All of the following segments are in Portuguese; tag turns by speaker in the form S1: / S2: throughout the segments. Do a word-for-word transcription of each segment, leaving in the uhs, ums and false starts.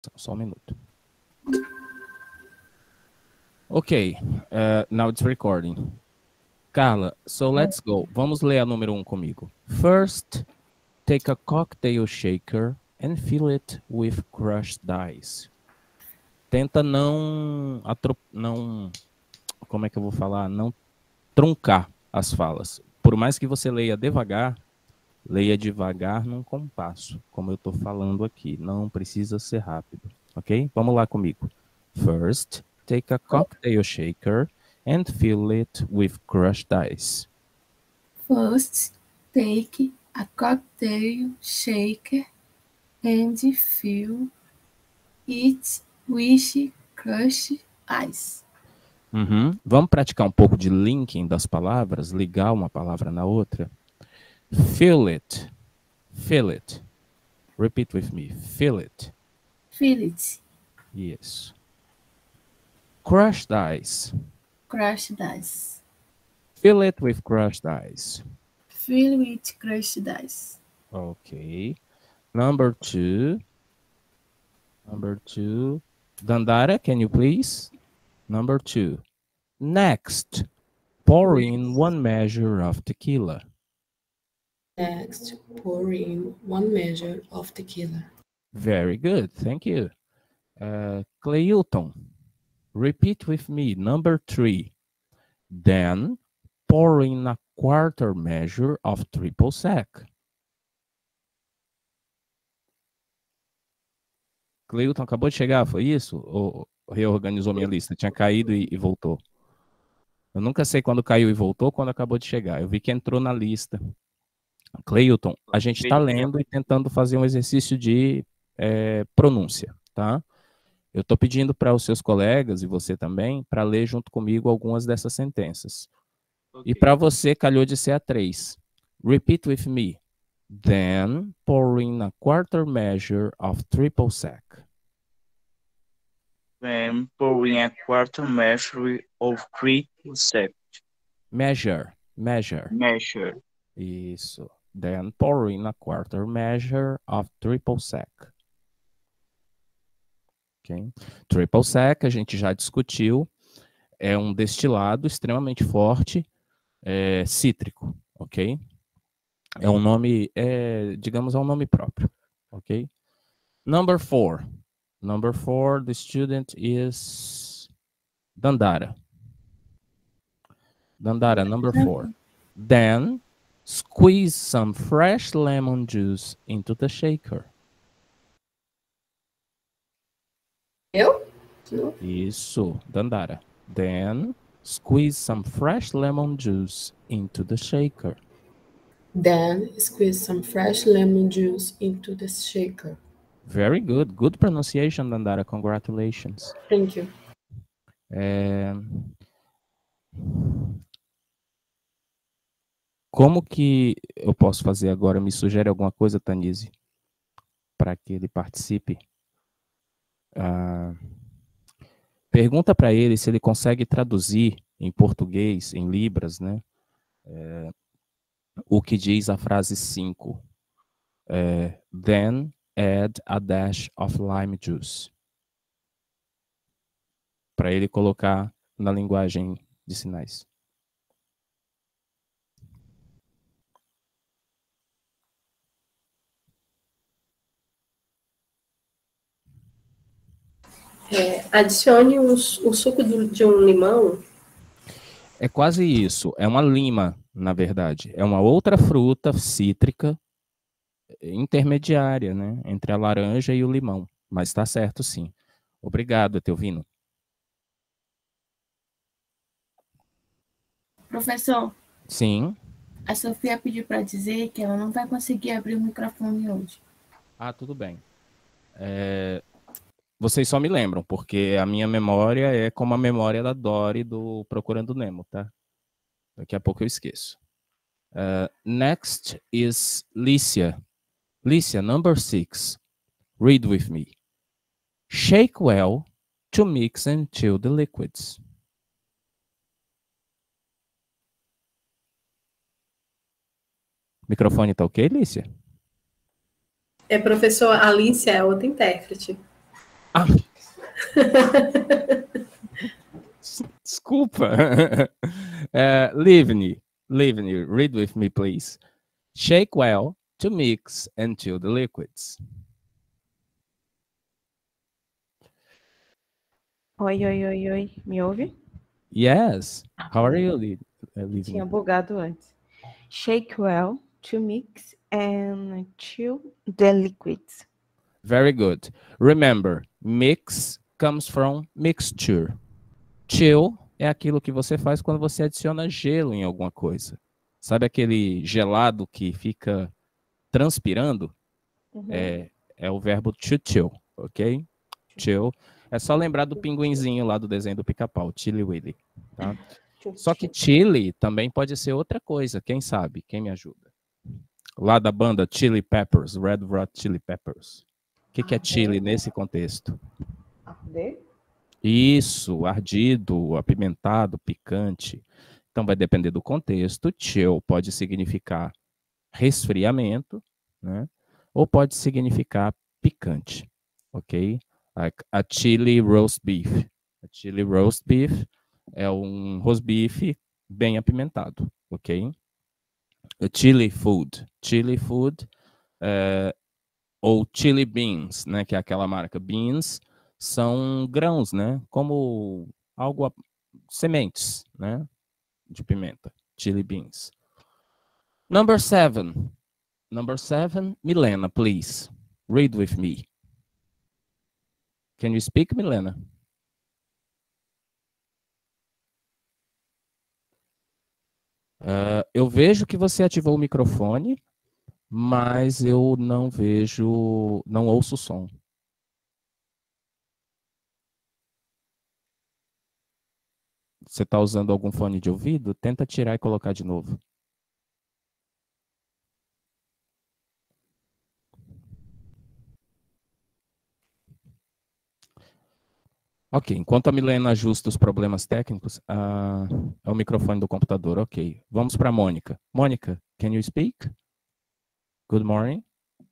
S1: Só um minuto. Ok, uh, now it's recording. Carla, so let's go. Vamos ler a número um comigo. First, take a cocktail shaker and fill it with crushed ice. Tenta não, não, como é que eu vou falar? Não truncar as falas. Por mais que você leia devagar, leia devagar num compasso, como eu estou falando aqui. Não precisa ser rápido, ok? Vamos lá comigo. First, take a cocktail shaker and fill it with crushed ice.
S2: First, take a cocktail shaker and fill it with crushed ice.
S1: Uhum. Vamos praticar um pouco de linking das palavras, ligar uma palavra na outra. Fill it. Fill it. Repeat with me. Fill it.
S2: Fill it.
S1: Yes. Crushed ice.
S2: Crushed ice.
S1: Fill it with crushed ice.
S2: Fill with crushed ice.
S1: Okay. Number two. Number two. Dandara, can you please? Number two. Next, pour in one measure of tequila.
S3: Next, pour in one measure of tequila.
S1: Very good, thank you. Uh, Cleilton, repeat with me. Number three. Then, pour in a quarter measure of triple sec. Cleilton acabou de chegar, foi isso? Ou reorganizou minha lista? Tinha caído e, e voltou. Eu nunca sei quando caiu e voltou, quando acabou de chegar. Eu vi que entrou na lista. Cleilton, a gente está lendo e tentando fazer um exercício de é, pronúncia, tá? Eu estou pedindo para os seus colegas, e você também, para ler junto comigo algumas dessas sentenças. Okay. E para você, calhou de ser a três. Repeat with me. Then, pour in a quarter measure of triple sec.
S4: Then, pour in a quarter measure of triple sec.
S1: Measure, measure.
S4: Measure.
S1: Isso. Then, pour in a quarter measure of triple sec. Okay. Triple sec, a gente já discutiu, é um destilado extremamente forte, é, cítrico, ok? É um nome, é, digamos, é um nome próprio, ok? Number four. Number four, the student is Dandara. Dandara, number four. Then, squeeze some fresh lemon juice into the shaker.
S3: Eu?
S1: Isso, Dandara. Then, squeeze some fresh lemon juice into the shaker.
S3: Then, squeeze some fresh lemon juice into the shaker.
S1: Very good. Good pronunciation, Dandara. Congratulations.
S3: Thank you.
S1: É... Como que eu posso fazer agora? Me sugere alguma coisa, Tanise, para que ele participe? Ah... Pergunta para ele se ele consegue traduzir em português, em libras, né? É, o que diz a frase cinco. É, then add a dash of lime juice. Para ele colocar na linguagem de sinais.
S3: É, adicione o, o suco do, de um limão.
S1: É quase isso. É uma lima, na verdade. É uma outra fruta cítrica intermediária, né? Entre a laranja e o limão. Mas está certo, sim. Obrigado, Etelvino.
S2: Professor.
S1: Sim.
S2: A Sofia pediu para dizer que ela não vai conseguir abrir o microfone hoje.
S1: Ah, tudo bem. É... Vocês só me lembram, porque a minha memória é como a memória da Dory do Procurando Nemo, tá? Daqui a pouco eu esqueço. Uh, next is Lícia. Lícia, number six. Read with me. Shake well to mix and chill the liquids. Microfone tá ok, Lícia?
S3: É, professor, a Alicia é outra intérprete.
S1: Ah. Desculpa. uh, Livni, Livni, read with me, please. Shake well to mix and chill the liquids.
S5: Oi, oi, oi, oi. Me ouve?
S1: Yes. How are you, Liv uh, Livni?
S5: Tinha bugado antes. Shake well to mix and chill the liquids.
S1: Very good. Remember, mix comes from mixture. Chill é aquilo que você faz quando você adiciona gelo em alguma coisa. Sabe aquele gelado que fica transpirando?
S5: Uhum.
S1: É, é o verbo to chill, ok? Chill. É só lembrar do pinguinzinho lá do desenho do Pica-Pau, Chili Willy. Tá? Só que chili também pode ser outra coisa, quem sabe? Quem me ajuda? Lá da banda Chili Peppers, Red Hot Chili Peppers. O que, que é chili nesse contexto?
S5: Arder?
S1: Isso, ardido, apimentado, picante. Então vai depender do contexto. Chill pode significar resfriamento, né? Ou pode significar picante, ok? Like a chili roast beef. A chili roast beef é um roast beef bem apimentado, ok? A chili food. Chili food é, ou chili beans, né? Que é aquela marca. Beans são grãos, né? Como algo, sementes, né? De pimenta. Chili beans. Number seven. Number seven, Milena, please. Read with me. Can you speak, Milena? Uh, eu vejo que você ativou o microfone, mas eu não vejo, não ouço o som. Você está usando algum fone de ouvido? Tenta tirar e colocar de novo. Ok, enquanto a Milena ajusta os problemas técnicos, uh, é o microfone do computador, ok. Vamos para a Mônica. Mônica, can you speak? Good morning.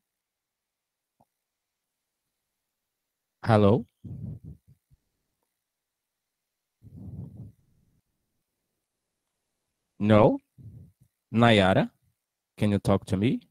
S1: Hello? No? Nayara, can you talk to me?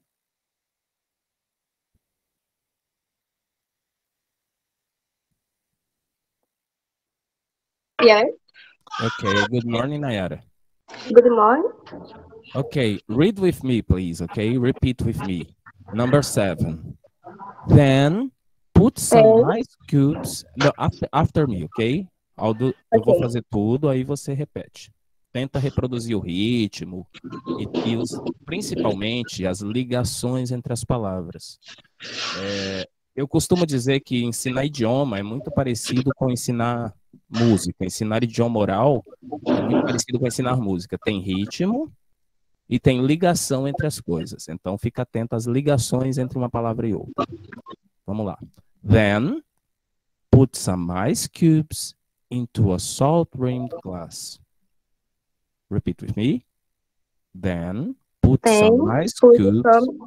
S6: Yes.
S1: Okay, good morning, Nayara.
S6: Good morning.
S1: Okay, read with me, please, okay? Repeat with me. Number seven. Then put some
S6: Then.
S1: ice cubes. No, after, after me, okay? I'll do, eu vou
S6: Okay.
S1: fazer tudo, aí você repete. Tenta reproduzir o ritmo e, e os, principalmente as ligações entre as palavras. É, eu costumo dizer que ensinar idioma é muito parecido com ensinar música. Ensinar idioma oral é muito parecido com ensinar música. Tem ritmo e tem ligação entre as coisas. Então, fica atento às ligações entre uma palavra e outra. Vamos lá. Then, put some ice cubes into a salt-rimmed glass. Repeat with me. Then, put
S6: Then
S1: some ice
S6: put
S1: cubes.
S6: some.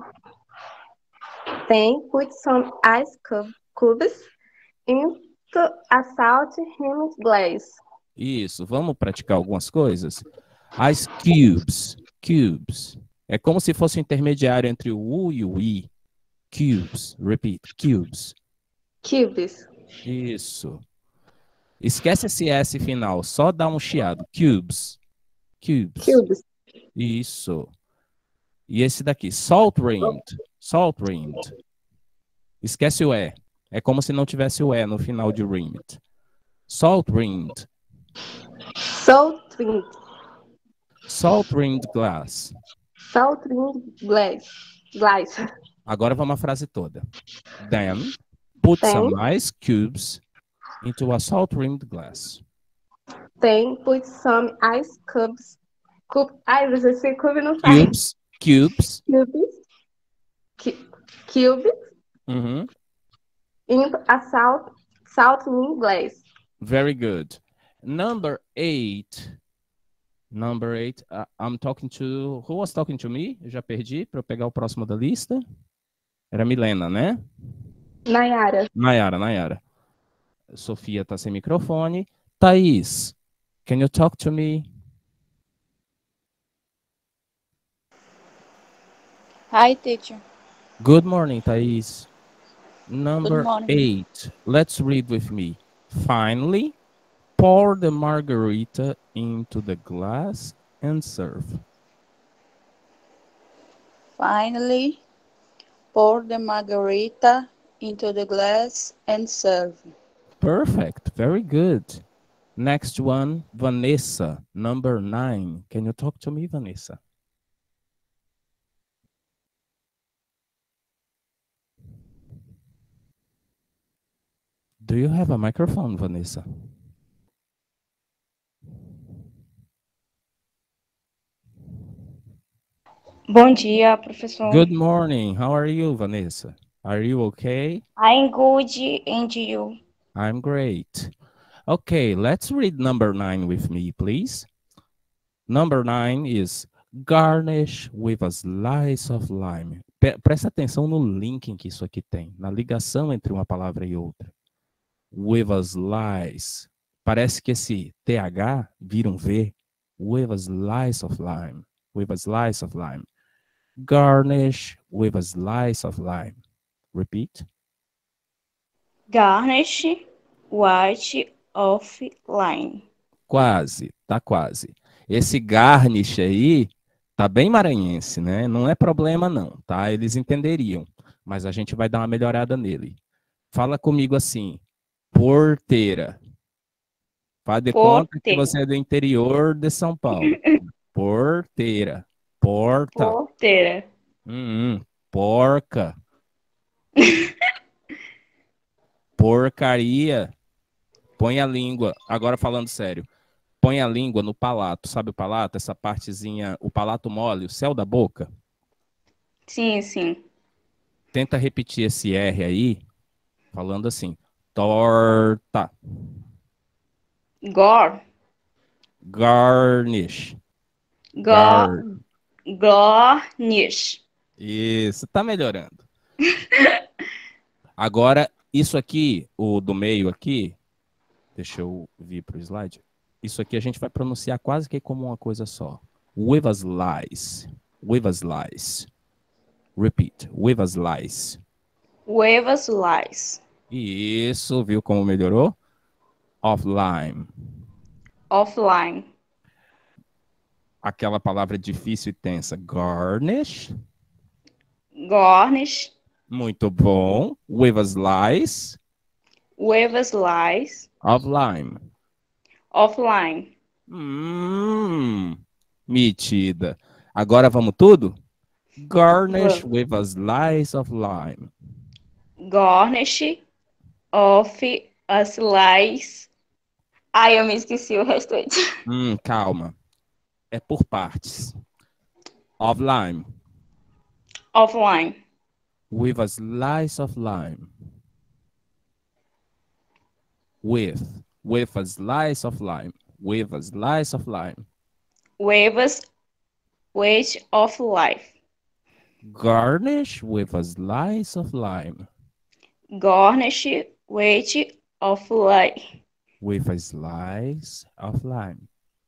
S6: Then put some ice cub- cubes into a salt-rimmed glass.
S1: Isso, vamos praticar algumas coisas? Ice cubes, cubes. É como se fosse o intermediário entre o U e o I. Cubes, repeat, cubes.
S6: Cubes.
S1: Isso. Esquece esse S final, só dá um chiado. Cubes. Cubes.
S6: Cubes.
S1: Isso. E esse daqui, salt-rimmed. Salt-rimmed. Esquece o E. É como se não tivesse o E no final de rimmed. Salt-rimmed.
S6: Salt-rimmed.
S1: Salt-rimmed glass.
S6: Salt-rimmed glass. Glass.
S1: Agora vamos à frase toda. Then, put
S6: Then.
S1: some ice cubes into a salt-rimmed glass.
S6: Then put some ice cubes. Cube. Ai, você se cube não sai.
S1: Cubes, cubes.
S6: Cubes. Cu- Cubes
S1: Uhum.
S6: into a salt salt-rimmed glass.
S1: Very good. Number eight. Number eight. Uh, I'm talking to... Who was talking to me? Eu já perdi para eu pegar o próximo da lista. Era Milena, né?
S6: Nayara.
S1: Nayara, Nayara. Sofia tá sem microfone. Thaís, can you talk to me?
S7: Hi, teacher.
S1: Good morning, Thaís. Number
S7: morning.
S1: eight. Let's read with me. Finally, pour the margarita into the glass and serve.
S7: Finally, pour the margarita into the glass and serve.
S1: Perfect. Very good. Next one, Vanessa, number nine. Can you talk to me, Vanessa? Do you have a microphone, Vanessa?
S8: Bom dia, professor.
S1: Good morning. How are you, Vanessa? Are you okay?
S8: I'm good, and you?
S1: I'm great. Okay, let's read number nine with me, please. Number nine is garnish with a slice of lime. Pe- Presta atenção no linking que isso aqui tem, na ligação entre uma palavra e outra. With a slice. Parece que esse T H vira um V. With a slice of lime. With a slice of lime. Garnish with a slice of lime. Repeat.
S8: Garnish white of lime.
S1: Quase, tá quase. Esse garnish aí tá bem maranhense, né? Não é problema não, tá? Eles entenderiam, mas a gente vai dar uma melhorada nele. Fala comigo assim, porteira. Faz de conta que
S8: Porteira.
S1: você é do interior de São Paulo. Porteira. Porta.
S8: Porteira.
S1: Hum, hum. Porca. Porcaria. Põe a língua. Agora falando sério. Põe a língua no palato. Sabe o palato? Essa partezinha, o palato mole, o céu da boca.
S8: Sim, sim.
S1: Tenta repetir esse R aí, falando assim. Torta.
S8: Gor.
S1: Garnish.
S8: Gor. Garnish.
S1: Isso, tá melhorando. Agora, isso aqui, o do meio aqui, deixa eu vir pro slide. Isso aqui a gente vai pronunciar quase que como uma coisa só. With a slice. With a slice. Repeat. With a slice.
S8: With a slice.
S1: Isso, viu como melhorou? Of lime.
S8: Offline.
S1: Aquela palavra difícil e tensa. Garnish.
S8: Garnish.
S1: Muito bom. With a slice.
S8: With a slice.
S1: Of lime.
S8: Offline.
S1: Hum, metida. Agora vamos tudo? Garnish
S8: Vamos.
S1: with a slice of lime.
S8: Garnish of a slice. Ai, eu me esqueci o restante.
S1: Hum, calma. É por partes. Of lime.
S8: Offline.
S1: With a slice of lime. With. With a slice of lime. With a slice of lime.
S8: With a weight of life.
S1: Garnish with a slice of lime.
S8: Garnish weight of life.
S1: With a slice of lime.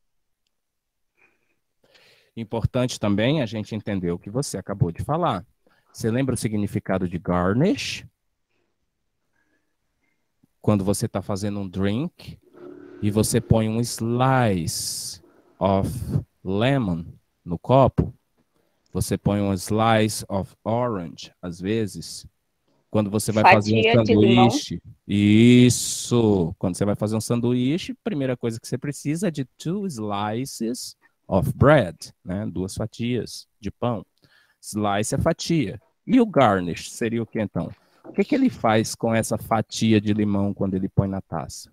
S1: Importante também a gente entender o que você acabou de falar. Você lembra o significado de garnish? Quando você está fazendo um drink e você põe um slice of lemon no copo, você põe um slice of orange, às vezes, quando você vai fazer um
S8: Fatia de limão.
S1: sanduíche. Isso! Quando você vai fazer um sanduíche, a primeira coisa que você precisa é de two slices of bread, né? Duas fatias de pão. Slice é fatia. E o garnish seria o que então? O que, que ele faz com essa fatia de limão quando ele põe na taça?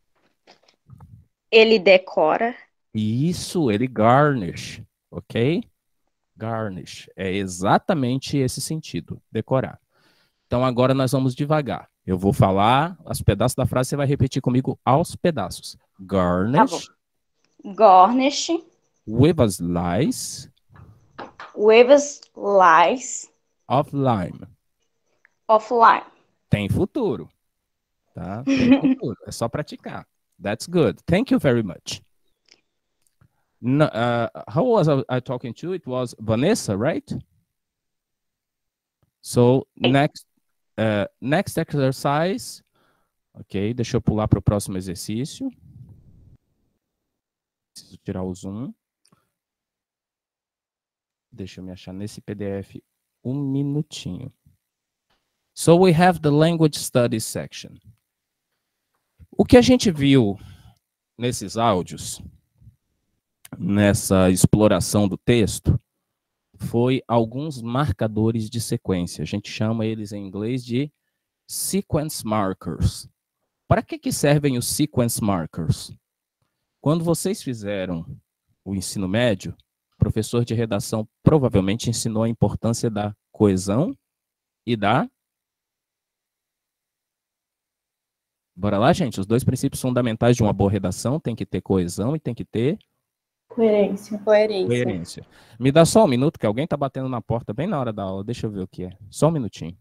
S8: Ele decora.
S1: Isso, ele garnish, ok? Garnish. É exatamente esse sentido, decorar. Então agora nós vamos devagar. Eu vou falar os pedaços da frase, você vai repetir comigo aos pedaços. Garnish
S8: Garnish
S1: with a slice
S8: with a slice
S1: of lime.
S8: of lime.
S1: Tem futuro, tá? Tem futuro, é só praticar. That's good. Thank you very much. No, uh, how was I, I talking to? It was Vanessa, right? So next, uh, next exercise. Ok, deixa eu pular para o próximo exercício. Preciso tirar o zoom. Deixa eu me achar nesse P D F um minutinho. So we have the language studies section. O que a gente viu nesses áudios, nessa exploração do texto, foi alguns marcadores de sequência. A gente chama eles em inglês de sequence markers. Para que que servem os sequence markers? Quando vocês fizeram o ensino médio, o professor de redação provavelmente ensinou a importância da coesão e da... Bora lá, gente? Os dois princípios fundamentais de uma boa redação tem que ter coesão e tem que ter...
S2: Coerência.
S9: Coerência.
S1: Coerência. Me dá só um minuto, que alguém está batendo na porta bem na hora da aula. Deixa eu ver o que é. Só um minutinho.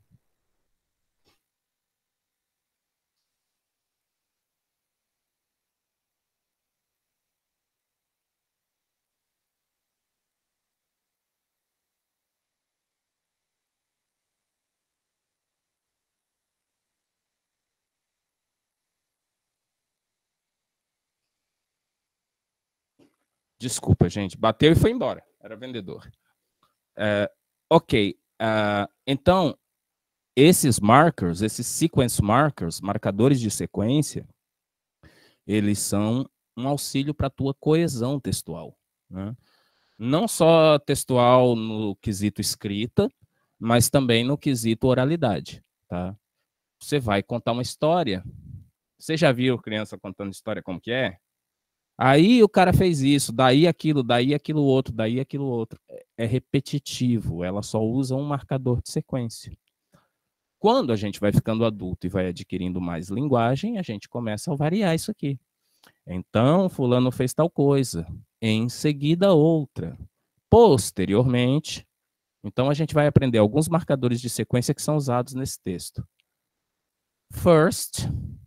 S1: Desculpa, gente. Bateu e foi embora. Era vendedor. Uh, ok. Uh, então, esses markers, esses sequence markers, marcadores de sequência, eles são um auxílio para a tua coesão textual, né? Não só textual no quesito escrita, mas também no quesito oralidade, tá? Você vai contar uma história. Você já viu criança contando história como que é? Aí o cara fez isso, daí aquilo, daí aquilo outro, daí aquilo outro. É repetitivo, ela só usa um marcador de sequência. Quando a gente vai ficando adulto e vai adquirindo mais linguagem, a gente começa a variar isso aqui. Então, fulano fez tal coisa, em seguida outra, posteriormente. Então, a gente vai aprender alguns marcadores de sequência que são usados nesse texto. First,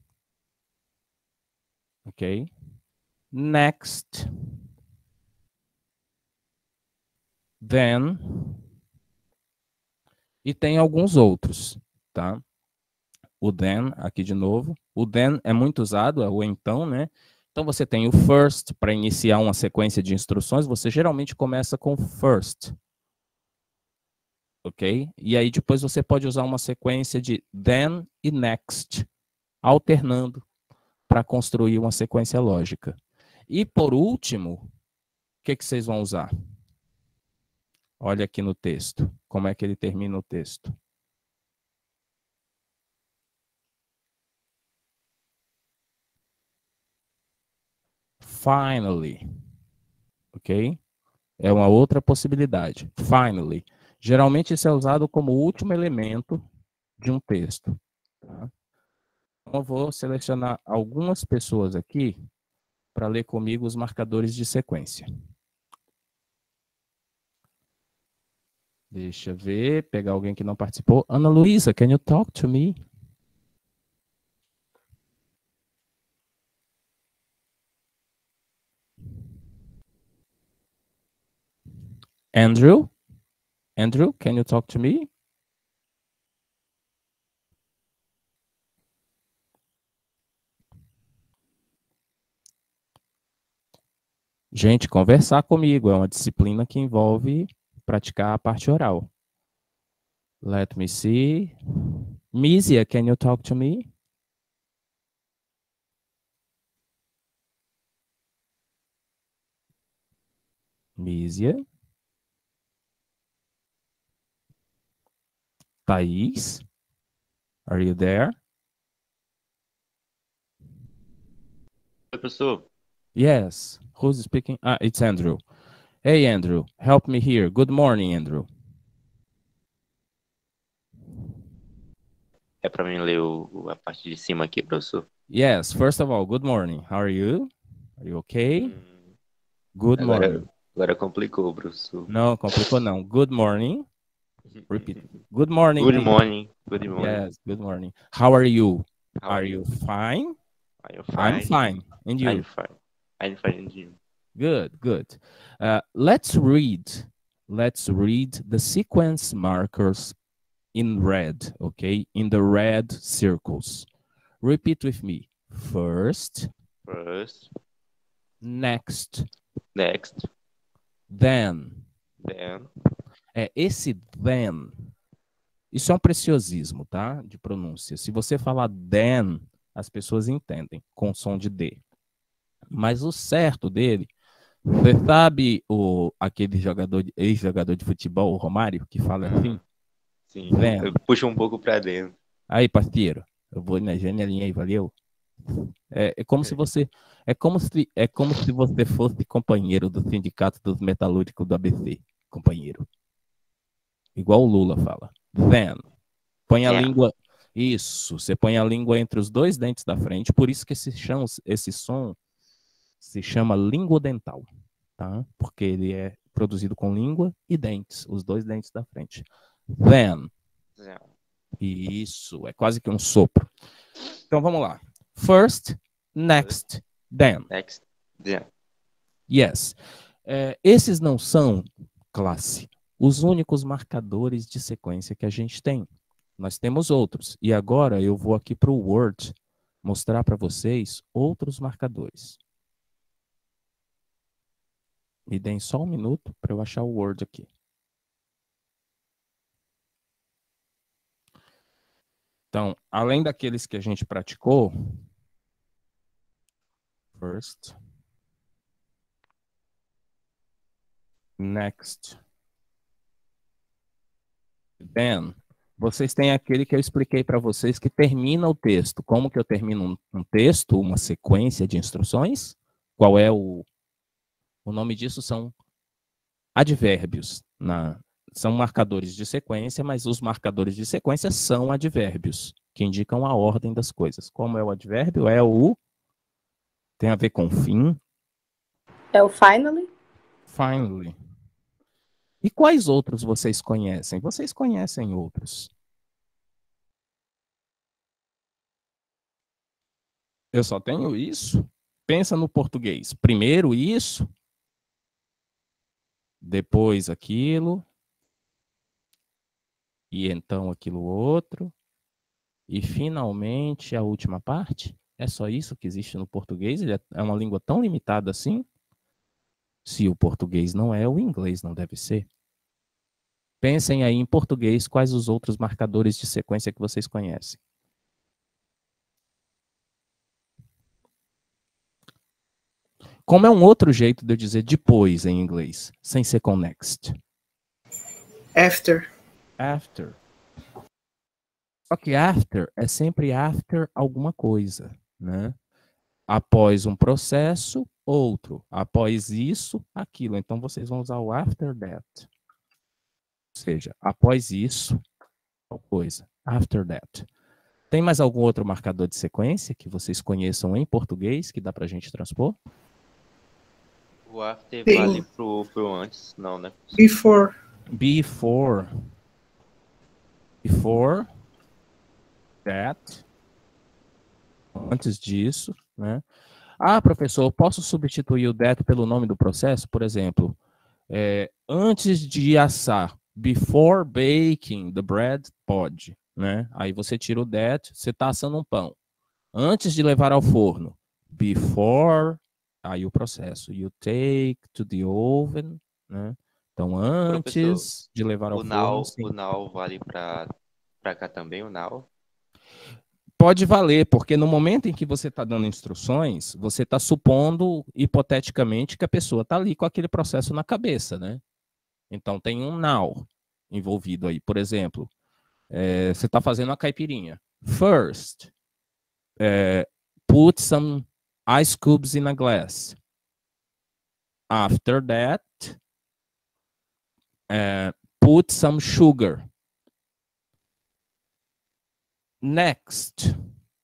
S1: ok? Next, then, e tem alguns outros, tá? O then, aqui de novo. O then é muito usado, é o então, né? Então você tem o first, para iniciar uma sequência de instruções, você geralmente começa com first, ok? E aí depois você pode usar uma sequência de then e next, alternando para construir uma sequência lógica. E, por último, o que, que vocês vão usar? Olha aqui no texto. Como é que ele termina o texto? Finally. Ok? É uma outra possibilidade. Finally. Geralmente, isso é usado como último elemento de um texto. Tá? Então, eu vou selecionar algumas pessoas aqui para ler comigo os marcadores de sequência. Deixa eu ver, pegar alguém que não participou. Ana Luísa, can you talk to me? Andrew? Andrew, can you talk to me? Gente, conversar comigo é uma disciplina que envolve praticar a parte oral. Let me see. Misia, can you talk to me? Misia. Thaís, are you there?
S10: Oi, professor.
S1: Yes. Who's speaking? Ah, it's Andrew. Hey, Andrew, help me here. Good morning, Andrew.
S10: É para mim ler o, a parte de cima aqui, professor?
S1: Yes, first of all, good morning. How are you? Are you okay?
S10: Hum,
S1: Good
S10: agora,
S1: morning.
S10: agora complicou, professor.
S1: Não, complicou não. Good morning. Repeat. Good morning.
S10: Good
S1: please.
S10: morning. Good morning.
S1: Yes, good morning. How are you?
S10: How
S1: Are you fine?
S10: Are you
S1: I'm
S10: fine?
S1: fine. And you?
S10: I'm fine. I'm fine. And you?
S1: Good, good. Uh, let's read. Let's read the sequence markers in red, okay? In the red circles. Repeat with me. First,
S10: First,
S1: next,
S10: next,
S1: then.
S10: then.
S1: É, esse then, isso é um preciosismo, tá? De pronúncia. Se você falar then, as pessoas entendem, com som de D. Mas o certo dele, você sabe o, aquele jogador, ex-jogador de futebol, o Romário, que fala assim?
S10: Sim,
S1: Then.
S10: eu puxo um pouco pra dentro.
S1: Aí, parceiro, eu vou na janelinha aí, valeu? É, é como se você é como se é como se você fosse companheiro do sindicato dos metalúrgicos do A B C, companheiro. Igual o Lula fala. Then. Põe a
S10: Yeah.
S1: língua. Isso, você põe a língua entre os dois dentes da frente, por isso que esse, chama, esse som se chama língua dental, tá? Porque ele é produzido com língua e dentes, os dois dentes da frente. Then.
S10: Then.
S1: Isso, é quase que um sopro. Então vamos lá. First, next, then.
S10: Next, then.
S1: Yes. É, esses não são, classe, os únicos marcadores de sequência que a gente tem. Nós temos outros. E agora eu vou aqui para o Word mostrar para vocês outros marcadores. Me deem só um minuto para eu achar o Word aqui. Então, além daqueles que a gente praticou, first, next, then, vocês têm aquele que eu expliquei para vocês que termina o texto. Como que eu termino um, um texto, uma sequência de instruções? Qual é o... O nome disso são advérbios. Na, são marcadores de sequência, mas os marcadores de sequência são advérbios, que indicam a ordem das coisas. Como é o advérbio? É o... Tem a ver com fim.
S9: É o finally?
S1: Finally. E quais outros vocês conhecem? Vocês conhecem outros? Eu só tenho isso? Pensa no português. Primeiro isso, depois aquilo, e então aquilo outro, e finalmente a última parte. É só isso que existe no português? Ele é uma língua tão limitada assim? Se o português não é, o inglês não deve ser. Pensem aí em português quais os outros marcadores de sequência que vocês conhecem. Como é um outro jeito de eu dizer depois em inglês, sem ser com next?
S11: After.
S1: After. Só que after é sempre after alguma coisa, né? Após um processo, outro. Após isso, aquilo. Então vocês vão usar o after that. Ou seja, após isso, tal coisa. After that. Tem mais algum outro marcador de sequência que vocês conheçam em português que dá pra gente transpor?
S10: O after
S11: Sim.
S10: vale pro, pro antes, não, né?
S11: Before.
S1: Before. Before that. Antes disso, né? Ah, professor, eu posso substituir o that pelo nome do processo? Por exemplo, é, antes de assar, before baking the bread, pode, né? Aí você tira o that, você está assando um pão. Antes de levar ao forno, before, aí o processo, you take to the oven, né? Então, antes
S10: Professor,
S1: de levar ao
S10: o
S1: forno,
S10: now,
S1: sim.
S10: o now vale pra, pra cá também, o now?
S1: Pode valer, porque no momento em que você está dando instruções, você está supondo, hipoteticamente, que a pessoa está ali com aquele processo na cabeça, né? Então, tem um now envolvido aí. Por exemplo, é, você está fazendo uma caipirinha. First, é, put some ice cubes in a glass. After that, é, put some sugar. Next,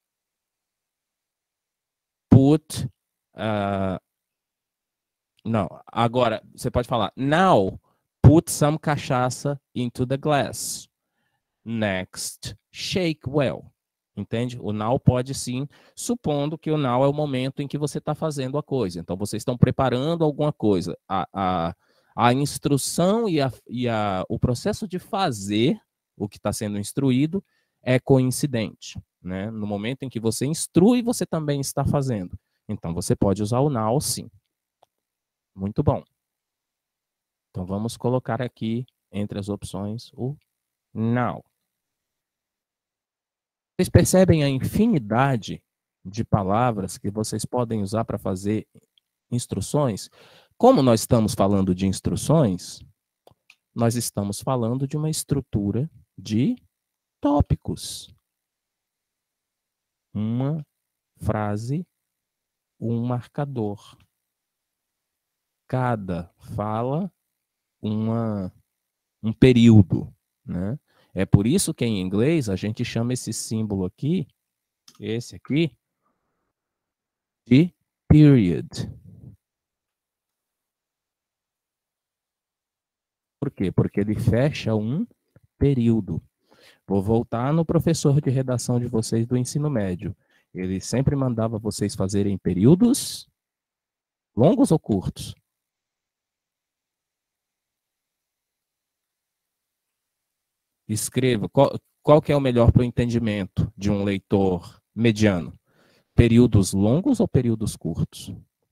S1: put, uh, não, agora você pode falar, now, put some cachaça into the glass. Next, shake well. Entende? O now pode sim, supondo que o now é o momento em que você está fazendo a coisa. Então, vocês estão preparando alguma coisa. A, a, a instrução e, a, e a, o processo de fazer o que está sendo instruído é coincidente. Né? No momento em que você instrui, você também está fazendo. Então, você pode usar o now sim. Muito bom. Então, vamos colocar aqui, entre as opções, o now. Vocês percebem a infinidade de palavras que vocês podem usar para fazer instruções? Como nós estamos falando de instruções, nós estamos falando de uma estrutura de tópicos. Uma frase, um marcador. Cada fala, uma, um período, né? É por isso que em inglês a gente chama esse símbolo aqui, esse aqui, de period. Por quê? Porque ele fecha um período. Vou voltar no professor de redação de vocês do ensino médio. Ele sempre mandava vocês fazerem períodos longos ou curtos? Escreva. Qual, qual que é o melhor para o entendimento de um leitor mediano? Períodos longos ou períodos curtos?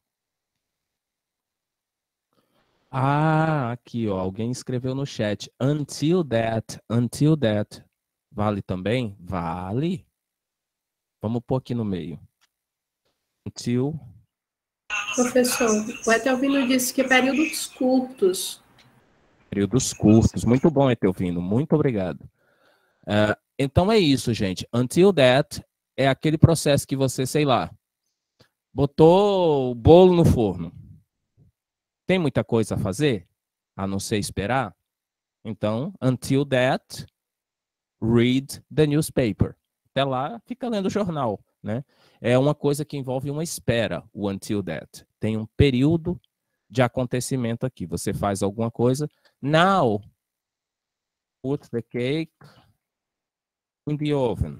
S1: Ah, aqui, ó, alguém escreveu no chat. Until that, until that. Vale também? Vale. Vamos pôr aqui no meio. Until.
S3: Professor, o Etelvino disse que períodos curtos.
S1: Períodos curtos. Muito bom, Etelvino. Muito obrigado. Uh, então é isso, gente. Until that é aquele processo que você, sei lá, botou o bolo no forno. Tem muita coisa a fazer, a não ser esperar? Então, until that, read the newspaper. Até lá, fica lendo o jornal, né? É uma coisa que envolve uma espera, o until that. Tem um período de acontecimento aqui. Você faz alguma coisa. Now, put the cake in the oven. Ou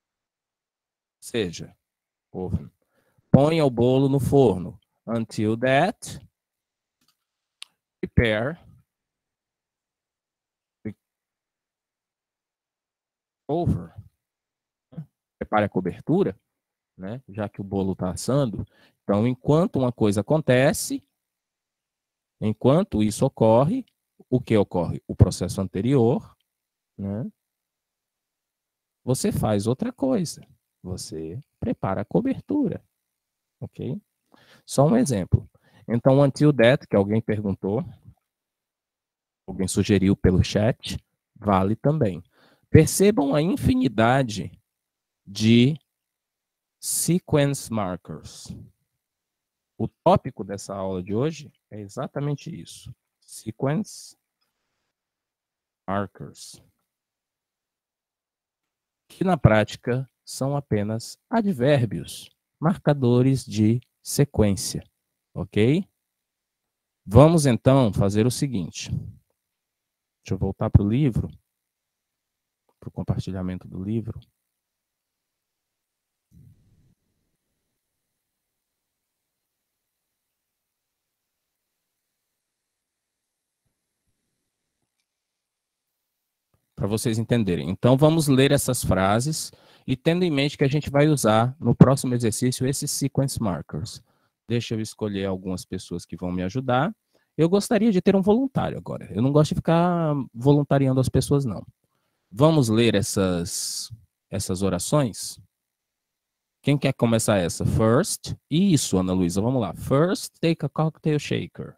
S1: seja, oven. Ponha o bolo no forno. Until that, prepare the over. Prepare a cobertura, né? Já que o bolo está assando. Então, enquanto uma coisa acontece, enquanto isso ocorre, o que ocorre? O processo anterior, né? Você faz outra coisa. Você prepara a cobertura. Ok? Só um exemplo. Então, until that, que alguém perguntou, alguém sugeriu pelo chat, vale também. Percebam a infinidade de sequence markers. O tópico dessa aula de hoje é exatamente isso. Sequence markers. Que na prática são apenas advérbios, marcadores de sequência. Ok? Vamos então fazer o seguinte. Deixa eu voltar para o livro, para o compartilhamento do livro. Para vocês entenderem. Então, vamos ler essas frases e tendo em mente que a gente vai usar no próximo exercício esses sequence markers. Deixa eu escolher algumas pessoas que vão me ajudar. Eu gostaria de ter um voluntário agora. Eu não gosto de ficar voluntariando as pessoas, não. Vamos ler essas, essas orações? Quem quer começar essa? First. Isso, Ana Luísa, vamos lá. First, take a cocktail shaker.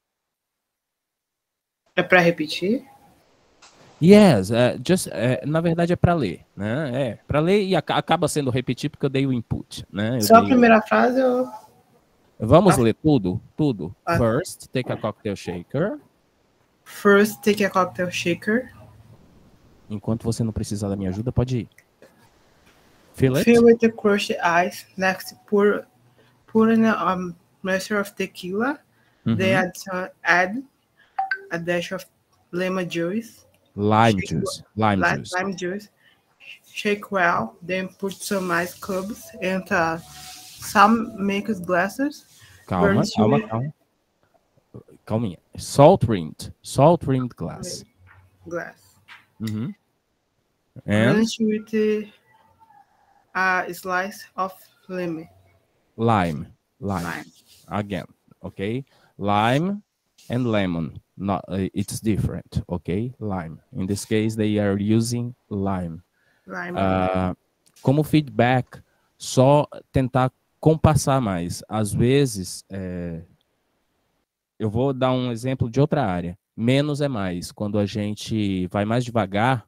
S11: É para repetir?
S1: Yes, uh, just, uh, na verdade é para ler, né? É, para ler e ac acaba sendo repetir porque eu dei o input, né? Eu
S11: Só
S1: dei
S11: a primeira o... frase eu...
S1: Vamos
S11: ah.
S1: ler tudo, tudo.
S11: Ah.
S1: First, take a cocktail shaker.
S11: First, take a cocktail shaker.
S1: Enquanto você não precisar da minha ajuda, pode ir. Fill it.
S11: Fill with the crushed ice. Next, pour, pour in a um, measure of tequila.
S1: Uhum.
S11: Then add, some, add a dash of lemon juice.
S1: Lime
S11: Shake
S1: juice. Lime,
S11: lime
S1: juice.
S11: Lime juice. shake well, then put some ice cubes and uh, some mixed glasses.
S1: Calma,
S11: garnish
S1: calma,
S11: with
S1: calma. Calminha. Salt rimmed. Salt rimmed glass.
S11: glass.
S1: Uhum. And
S11: Garnish with a slice of lemon.
S1: lime. Lime.
S11: Lime.
S1: Again. Okay. Lime and lemon. Not, uh, it's different. Okay. Lime. In this case, they are using lime.
S11: Lime.
S1: Uh, como feedback, só tentar compassar mais. Às vezes, é, eu vou dar um exemplo de outra área. Menos é mais. Quando a gente vai mais devagar,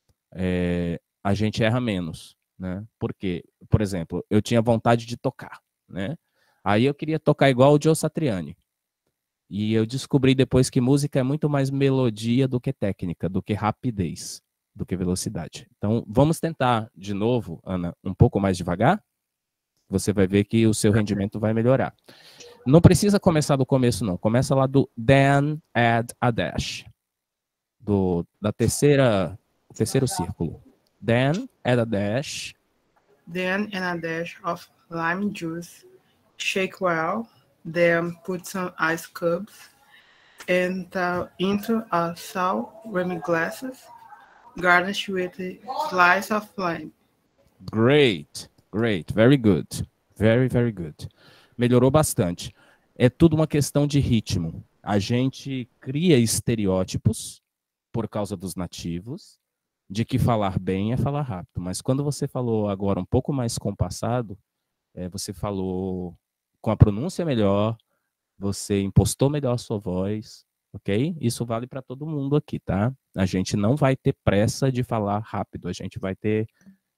S1: é, a gente erra menos, né? Porque, por exemplo, eu tinha vontade de tocar, né? Aí eu queria tocar igual o Joe Satriani. E eu descobri depois que música é muito mais melodia do que técnica, do que rapidez, do que velocidade. Então, vamos tentar de novo, Ana, um pouco mais devagar. Você vai ver que o seu rendimento vai melhorar. Não precisa começar do começo, não. Começa lá do then add a dash. Do, da terceira, terceiro círculo. Then add a dash.
S11: Then and a dash of lime juice. Shake well. Then put some ice cubes and uh, into a salt rim glasses. Garnish with a slice of lime.
S1: Great, great, very good. Very, very good. Melhorou bastante. É tudo uma questão de ritmo. A gente cria estereótipos por causa dos nativos, de que falar bem é falar rápido. Mas quando você falou agora um pouco mais compassado, é, você falou com a pronúncia melhor, você impostou melhor a sua voz, ok? Isso vale para todo mundo aqui, tá? A gente não vai ter pressa de falar rápido, a gente vai ter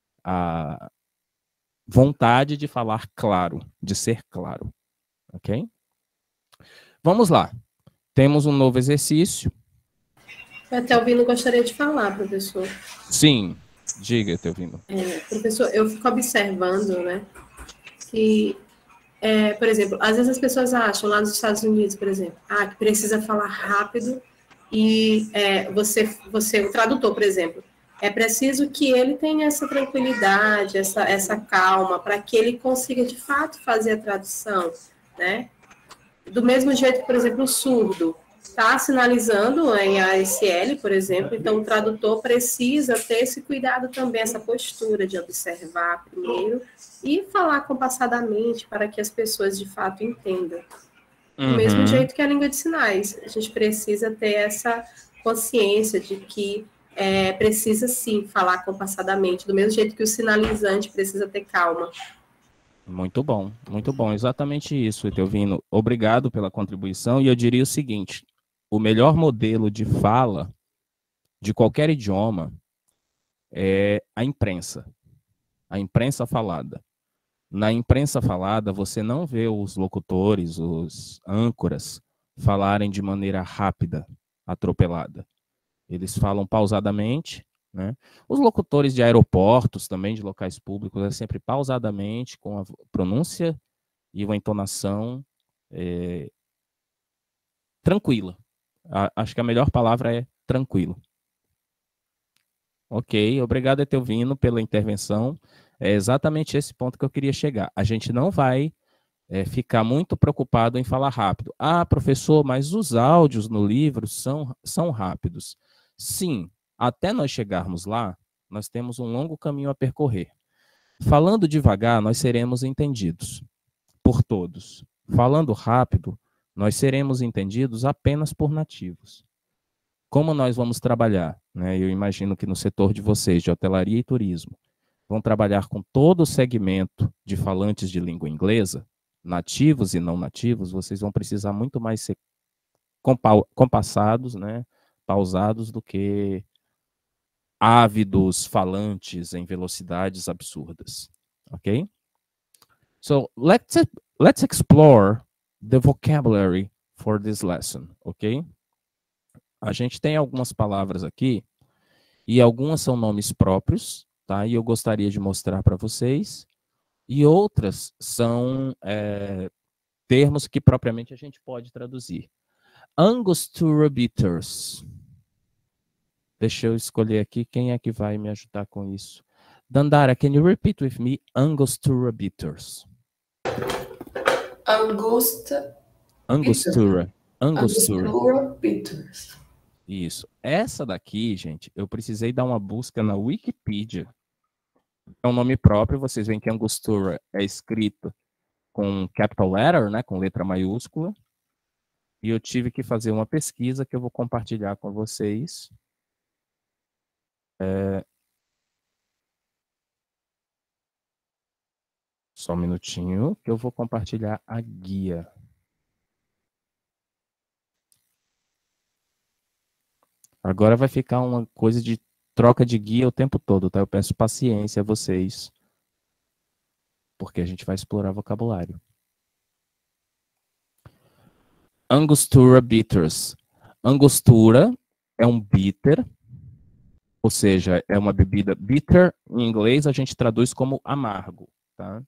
S1: a vontade de falar claro, de ser claro, ok? Vamos lá. Temos um novo exercício.
S9: Até o Vino gostaria de falar, professor.
S1: Sim, diga, Teovino.
S9: É, professor, eu fico observando, né, que, é, por exemplo, às vezes as pessoas acham, lá nos Estados Unidos, por exemplo, ah, que precisa falar rápido e é, você, você, o tradutor, por exemplo, é preciso que ele tenha essa tranquilidade, essa, essa calma, para que ele consiga, de fato, fazer a tradução, né? Do mesmo jeito que, por exemplo, o surdo está sinalizando em A S L, por exemplo, então o tradutor precisa ter esse cuidado também, essa postura de observar primeiro e falar compassadamente para que as pessoas, de fato, entendam. Do
S1: Uhum.
S9: mesmo jeito que a língua de sinais, a gente precisa ter essa consciência de que é, precisa, sim, falar compassadamente, do mesmo jeito que o sinalizante precisa ter calma.
S1: Muito bom, muito bom. Exatamente isso, Teovino. Obrigado pela contribuição. E eu diria o seguinte, o melhor modelo de fala de qualquer idioma é a imprensa. A imprensa falada. Na imprensa falada, você não vê os locutores, os âncoras, falarem de maneira rápida, atropelada. Eles falam pausadamente, né? Os locutores de aeroportos, também de locais públicos, é sempre pausadamente, com a pronúncia e uma entonação é, tranquila. A, acho que a melhor palavra é tranquilo. Ok, obrigado, Etelvino, pela intervenção. É exatamente esse ponto que eu queria chegar. A gente não vai é, ficar muito preocupado em falar rápido. Ah, professor, mas os áudios no livro são, são rápidos. Sim, até nós chegarmos lá, nós temos um longo caminho a percorrer. Falando devagar, nós seremos entendidos por todos. Falando rápido, nós seremos entendidos apenas por nativos. Como nós vamos trabalhar? Né? Eu imagino que no setor de vocês, de hotelaria e turismo, vão trabalhar com todo o segmento de falantes de língua inglesa, nativos e não nativos, vocês vão precisar muito mais ser compa- compassados, né? pausados do que ávidos falantes em velocidades absurdas, ok? So let's let's explore the vocabulary for this lesson, ok? A gente tem algumas palavras aqui e algumas são nomes próprios, tá? E eu gostaria de mostrar para vocês. E outras são é, termos que propriamente a gente pode traduzir. Angostura bitters. Deixa eu escolher aqui quem é que vai me ajudar com isso. Dandara, can you repeat with me Angostura bitters?
S3: Angusta.
S1: Angostura. Angostura.
S3: Angostura bitters.
S1: Isso. Essa daqui, gente, eu precisei dar uma busca na Wikipedia. É um nome próprio, vocês veem que Angostura é escrito com capital letter, né, com letra maiúscula. E eu tive que fazer uma pesquisa que eu vou compartilhar com vocês. É... Só um minutinho, que eu vou compartilhar a guia. Agora vai ficar uma coisa de troca de guia o tempo todo, tá? Eu peço paciência a vocês, porque a gente vai explorar vocabulário. Angostura bitters. Angostura é um bitter, ou seja, é uma bebida bitter, em inglês a gente traduz como amargo, tá?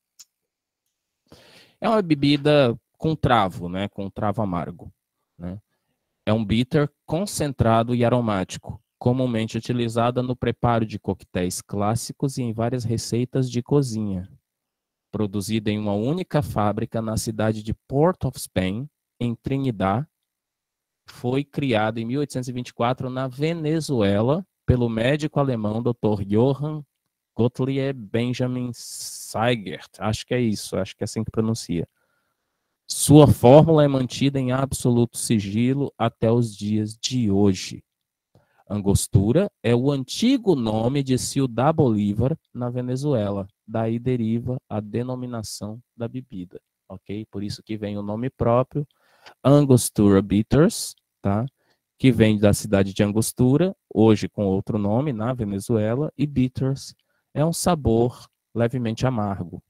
S1: É uma bebida com travo, né? Com travo amargo, né? É um bitter concentrado e aromático, comumente utilizada no preparo de coquetéis clássicos e em várias receitas de cozinha. Produzida em uma única fábrica na cidade de Port of Spain, em Trinidad, foi criada em mil oitocentos e vinte e quatro na Venezuela pelo médico alemão doutor Johann Gottlieb Benjamin Seigert. Acho que é isso, acho que é assim que pronuncia. Sua fórmula é mantida em absoluto sigilo até os dias de hoje. Angostura é o antigo nome de Ciudad Bolívar, na Venezuela. Daí deriva a denominação da bebida, ok? Por isso que vem o nome próprio, Angostura Bitters, tá? Que vem da cidade de Angostura, hoje com outro nome, na Venezuela, e bitters é um sabor levemente amargo,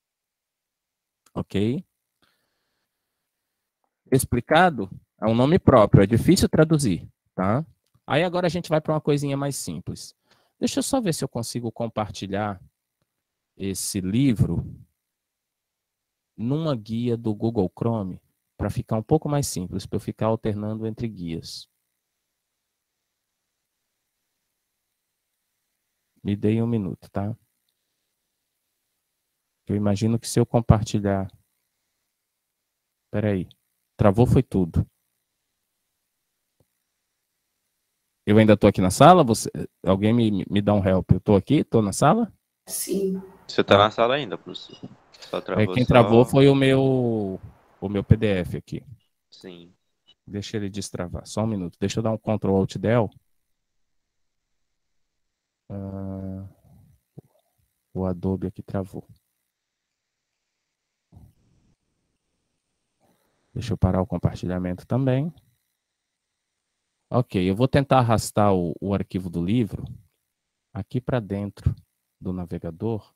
S1: ok? Explicado? É um nome próprio, é difícil traduzir, tá? Aí agora a gente vai para uma coisinha mais simples. Deixa eu só ver se eu consigo compartilhar esse livro numa guia do Google Chrome, para ficar um pouco mais simples, para eu ficar alternando entre guias. Me dei um minuto, tá? Eu imagino que se eu compartilhar... Espera aí. Travou foi tudo. Eu ainda estou aqui na sala? Você... Alguém me, me dá um help? Eu estou aqui? Estou na sala?
S3: Sim.
S10: Você tá na sala ainda, professor? Só travou,
S1: É, quem
S10: só...
S1: travou foi o meu, o meu P D F aqui.
S10: Sim.
S1: Deixa ele destravar. Só um minuto. Deixa eu dar um control alt del. Uh, o Adobe aqui travou. Deixa eu parar o compartilhamento também. Ok, eu vou tentar arrastar o, o arquivo do livro aqui para dentro do navegador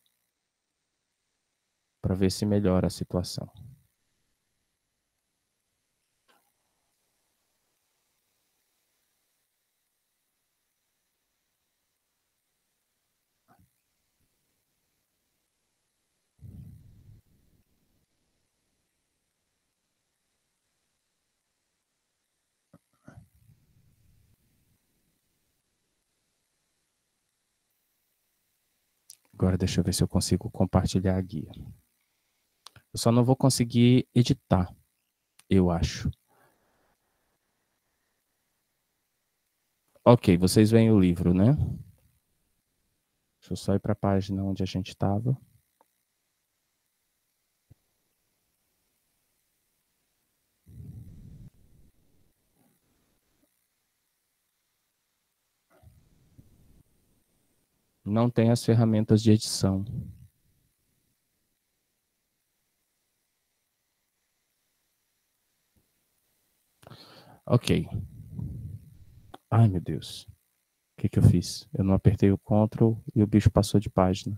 S1: para ver se melhora a situação. Agora deixa eu ver se eu consigo compartilhar a guia. Eu só não vou conseguir editar, eu acho. Ok, vocês veem o livro, né? Deixa eu só ir para a página onde a gente estava. Não tem as ferramentas de edição. Ok. Ai, meu Deus. O que que eu fiz? Eu não apertei o Ctrl e o bicho passou de página.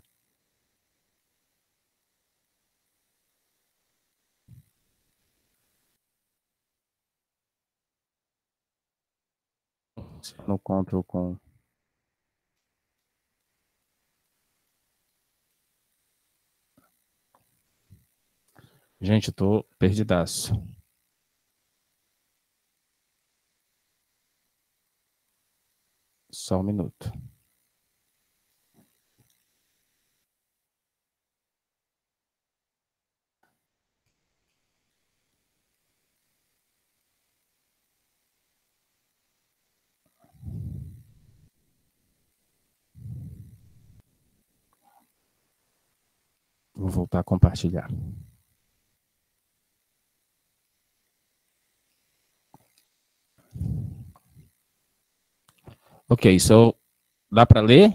S1: No Ctrl com... Gente, eu tô perdidaço. Só um minuto. Vou voltar a compartilhar. Ok, so dá para ler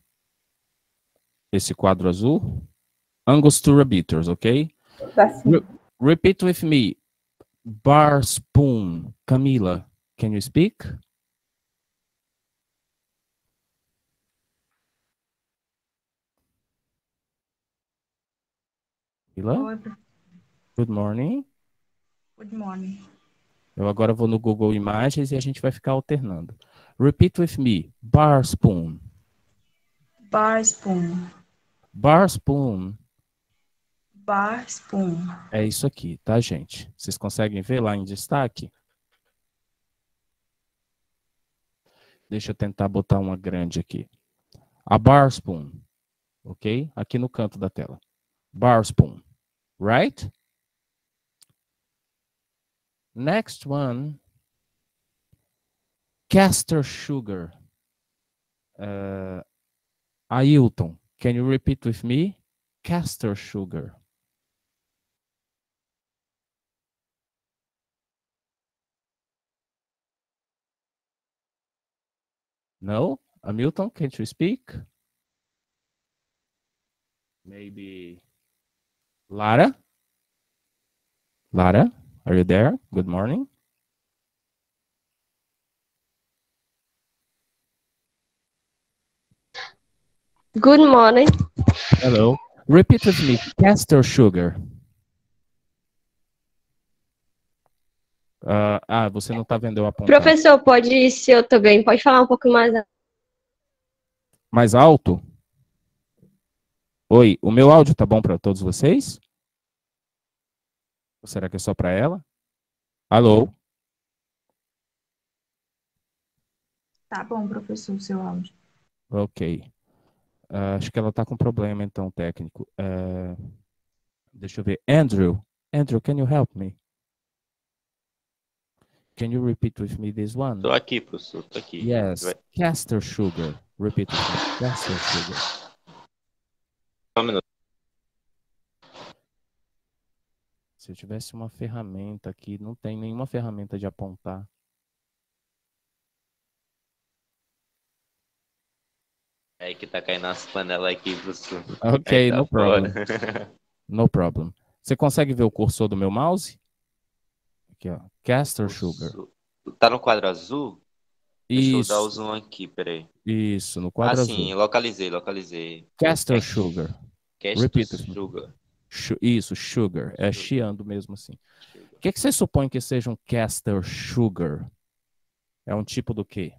S1: esse quadro azul? Angostura bitters, ok? Re repeat with me. Bar spoon. Camila, can you speak? Camila?
S12: Oi, prof.
S1: Good morning.
S12: Good morning.
S1: Eu agora vou no Google Imagens e a gente vai ficar alternando. Repeat with me. Bar spoon.
S12: Bar spoon.
S1: Bar spoon.
S12: Bar spoon.
S1: É isso aqui, tá, gente? Vocês conseguem ver lá em destaque? Deixa eu tentar botar uma grande aqui. A bar spoon. Ok? Aqui no canto da tela. Bar spoon. Right? Next one. Castor sugar. Uh, Ailton, can you repeat with me? Castor sugar. No? Hamilton, can't you speak? Maybe Lara? Lara, are you there? Good morning.
S13: Good morning.
S1: Hello. Repeat with me. Castor sugar. Uh, ah, você não está vendo eu apontar.
S13: Professor, pode, se eu tô bem, pode falar um pouco mais.
S1: Mais alto? Oi, o meu áudio tá bom para todos vocês? Ou será que é só para ela? Alô?
S12: Tá bom, professor, o seu áudio.
S1: Ok. Uh, acho que ela tá com problema, então, técnico. Uh, deixa eu ver. Andrew. Andrew, can you help me? Can you repeat with me this one?
S10: Tô aqui, professor, tô aqui.
S1: Yes.
S10: Vai.
S1: Castor sugar. Repeat with me. Castor sugar.
S10: Só um minuto.
S1: Se eu tivesse uma ferramenta aqui, não tem nenhuma ferramenta de apontar.
S10: É aí que tá caindo as panelas aqui, professor.
S1: Ok,
S10: Aí tá
S1: no
S10: fora.
S1: problem. No problem. Você consegue ver o cursor do meu mouse? Aqui, ó. Castor sugar.
S10: Tá no quadro azul? Deixa
S1: Isso.
S10: eu dar o zoom aqui, peraí.
S1: Isso, no quadro
S10: ah,
S1: azul.
S10: sim, localizei, localizei.
S1: Castor sugar.
S10: Castor
S1: Repeat.
S10: sugar.
S1: Su- Isso, sugar. É chiando mesmo assim. O que, que você supõe que seja um castor sugar? É um tipo do quê?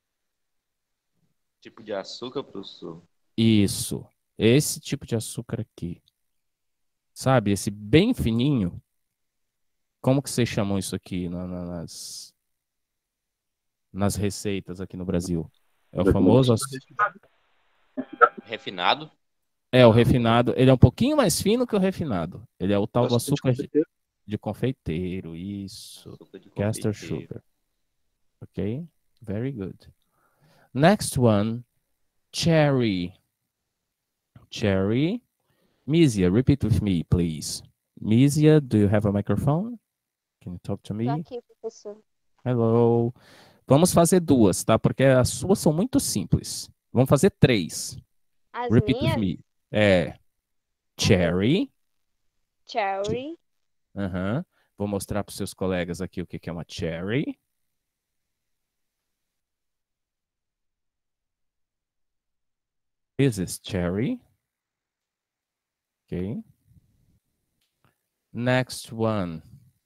S10: Tipo de açúcar, professor?
S1: Isso. Esse tipo de açúcar aqui. Sabe? Esse bem fininho. Como que vocês chamam isso aqui na- na- nas, nas receitas aqui no Brasil? É o famoso... aç-
S10: Refinado?
S1: É, o refinado. Ele é um pouquinho mais fino que o refinado. Ele é o tal do açúcar de, de confeiteiro. Isso.
S10: Açúcar de
S1: Castor
S10: confeiteiro.
S1: sugar. Ok? Very good. Next one. Cherry. Cherry. Misia, repeat with me, please. Misia, do you have a microphone? Can you talk to me?
S13: Tô aqui, professor.
S1: Hello. Vamos fazer duas, tá? Porque as suas são muito simples. Vamos fazer três.
S13: As
S1: Repeat with
S13: minhas?
S1: me. É. Cherry.
S13: Cherry.
S1: Aham. Vou mostrar para os seus colegas aqui o que que é uma cherry. This is cherry. Okay. Next one.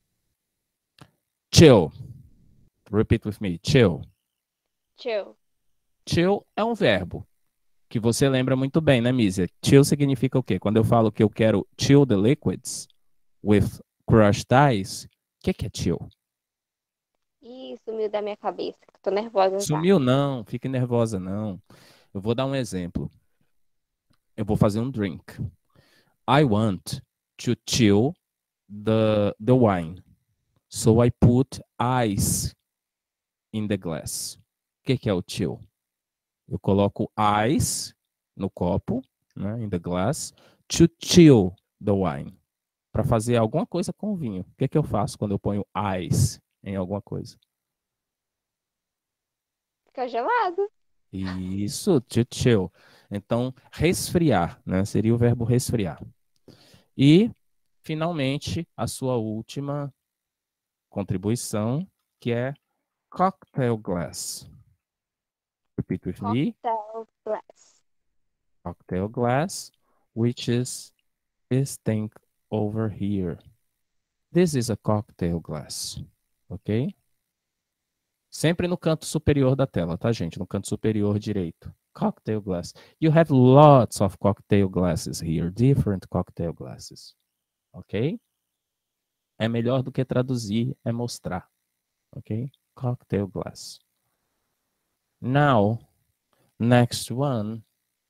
S1: Chill. Repeat with me. Chill.
S13: Chill.
S1: Chill é um verbo que você lembra muito bem, né, Mísia? Chill significa o quê? Quando eu falo que eu quero chill the liquids with crushed ice, o que, que é chill?
S13: Ih, sumiu da minha cabeça. Tô nervosa já.
S1: Sumiu não, fique nervosa não. Eu vou dar um exemplo. Eu vou fazer um drink. I want to chill the, the wine. So I put ice in the glass. O que, que é o chill? Eu coloco ice no copo, né, in the glass, To chill the wine. Para fazer alguma coisa com o vinho. O que, que eu faço quando eu ponho ice em alguma coisa?
S13: Fica gelado.
S1: Isso, to chill. Então, resfriar, né? Seria o verbo resfriar. E, finalmente, a sua última contribuição, que é cocktail glass. Repeat with me.
S13: Cocktail glass.
S1: Cocktail glass, which is this thing over here. This is a cocktail glass. Ok? Sempre no canto superior da tela, tá, gente? No canto superior direito. Cocktail glass. You have lots of cocktail glasses here. Different cocktail glasses. Ok? É melhor do que traduzir, é mostrar. Ok? Cocktail glass. Now, next one.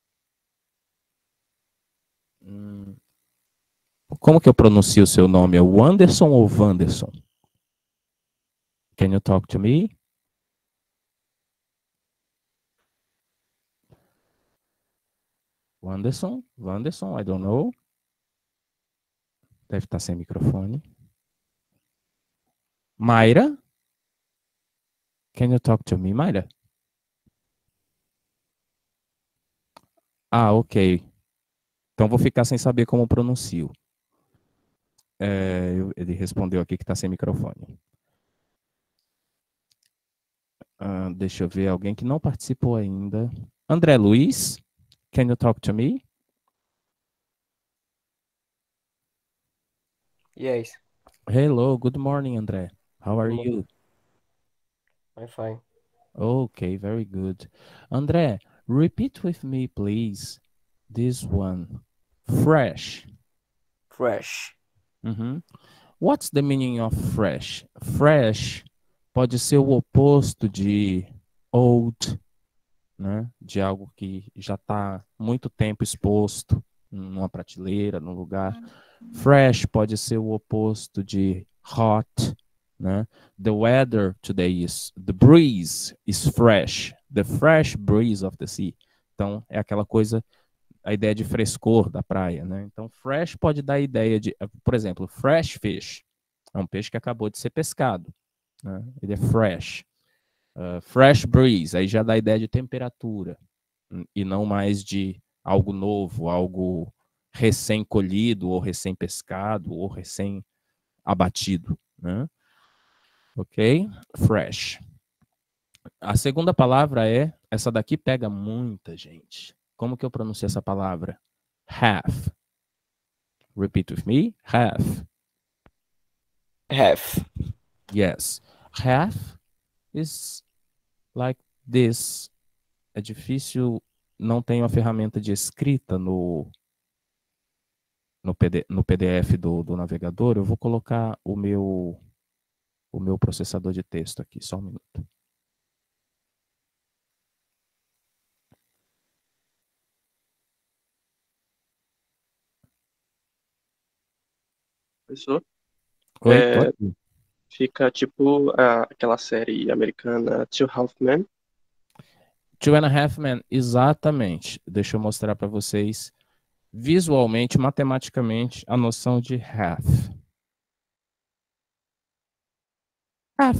S1: Hum, como que eu pronuncio o seu nome? É Wanderson ou Wanderson? Can you talk to me? Wanderson? Wanderson? I don't know. Deve estar sem microfone. Mayra? Can you talk to me, Mayra? Ah, ok. Então vou ficar sem saber como pronuncio. É, ele respondeu aqui que está sem microfone. Ah, deixa eu ver alguém que não participou ainda. André Luiz, can you talk to me?
S14: Yes.
S1: Hello, good morning, André. How are
S14: Good morning.
S1: you?
S14: I'm fine.
S1: Okay, very good. André, repeat with me, please. This one. Fresh.
S14: Fresh.
S1: Uhum. What's the meaning of fresh? Fresh pode ser o oposto de old, né? De algo que já está muito tempo exposto numa prateleira, num lugar. Fresh pode ser o oposto de hot, né? The weather today is, the breeze is fresh. The fresh breeze of the sea. Então, é aquela coisa, a ideia de frescor da praia, né? Então, fresh pode dar a ideia de, por exemplo, fresh fish. É um peixe que acabou de ser pescado, né? Ele é fresh. Uh, fresh breeze, aí já dá a ideia de temperatura, e não mais de algo novo, algo recém-colhido, ou recém-pescado, ou recém-abatido, né? Ok? Fresh. A segunda palavra é, essa daqui pega muita gente. Como que eu pronuncio essa palavra? Half. Repeat with me. Half.
S14: Half.
S1: Yes. Half is like this. É difícil, não tenho a ferramenta de escrita no, no, P D, no P D F do, do navegador. Eu vou colocar o meu, o meu processador de texto aqui, só um minuto.
S15: Professor?
S1: Oi,
S15: É,
S1: tô aqui.
S15: fica tipo a- aquela série americana Two Half Men.
S1: Two and a half men, exatamente. Deixa eu mostrar para vocês visualmente, matematicamente, a noção de half. Half.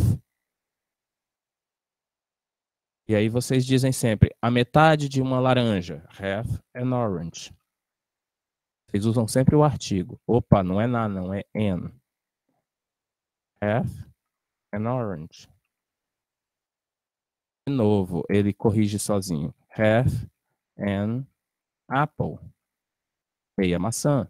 S1: E aí vocês dizem sempre, a metade de uma laranja. Half an orange. Vocês usam sempre o artigo. Opa, não é na, não é an. Half an orange. De novo, ele corrige sozinho. Half an apple. Meia maçã.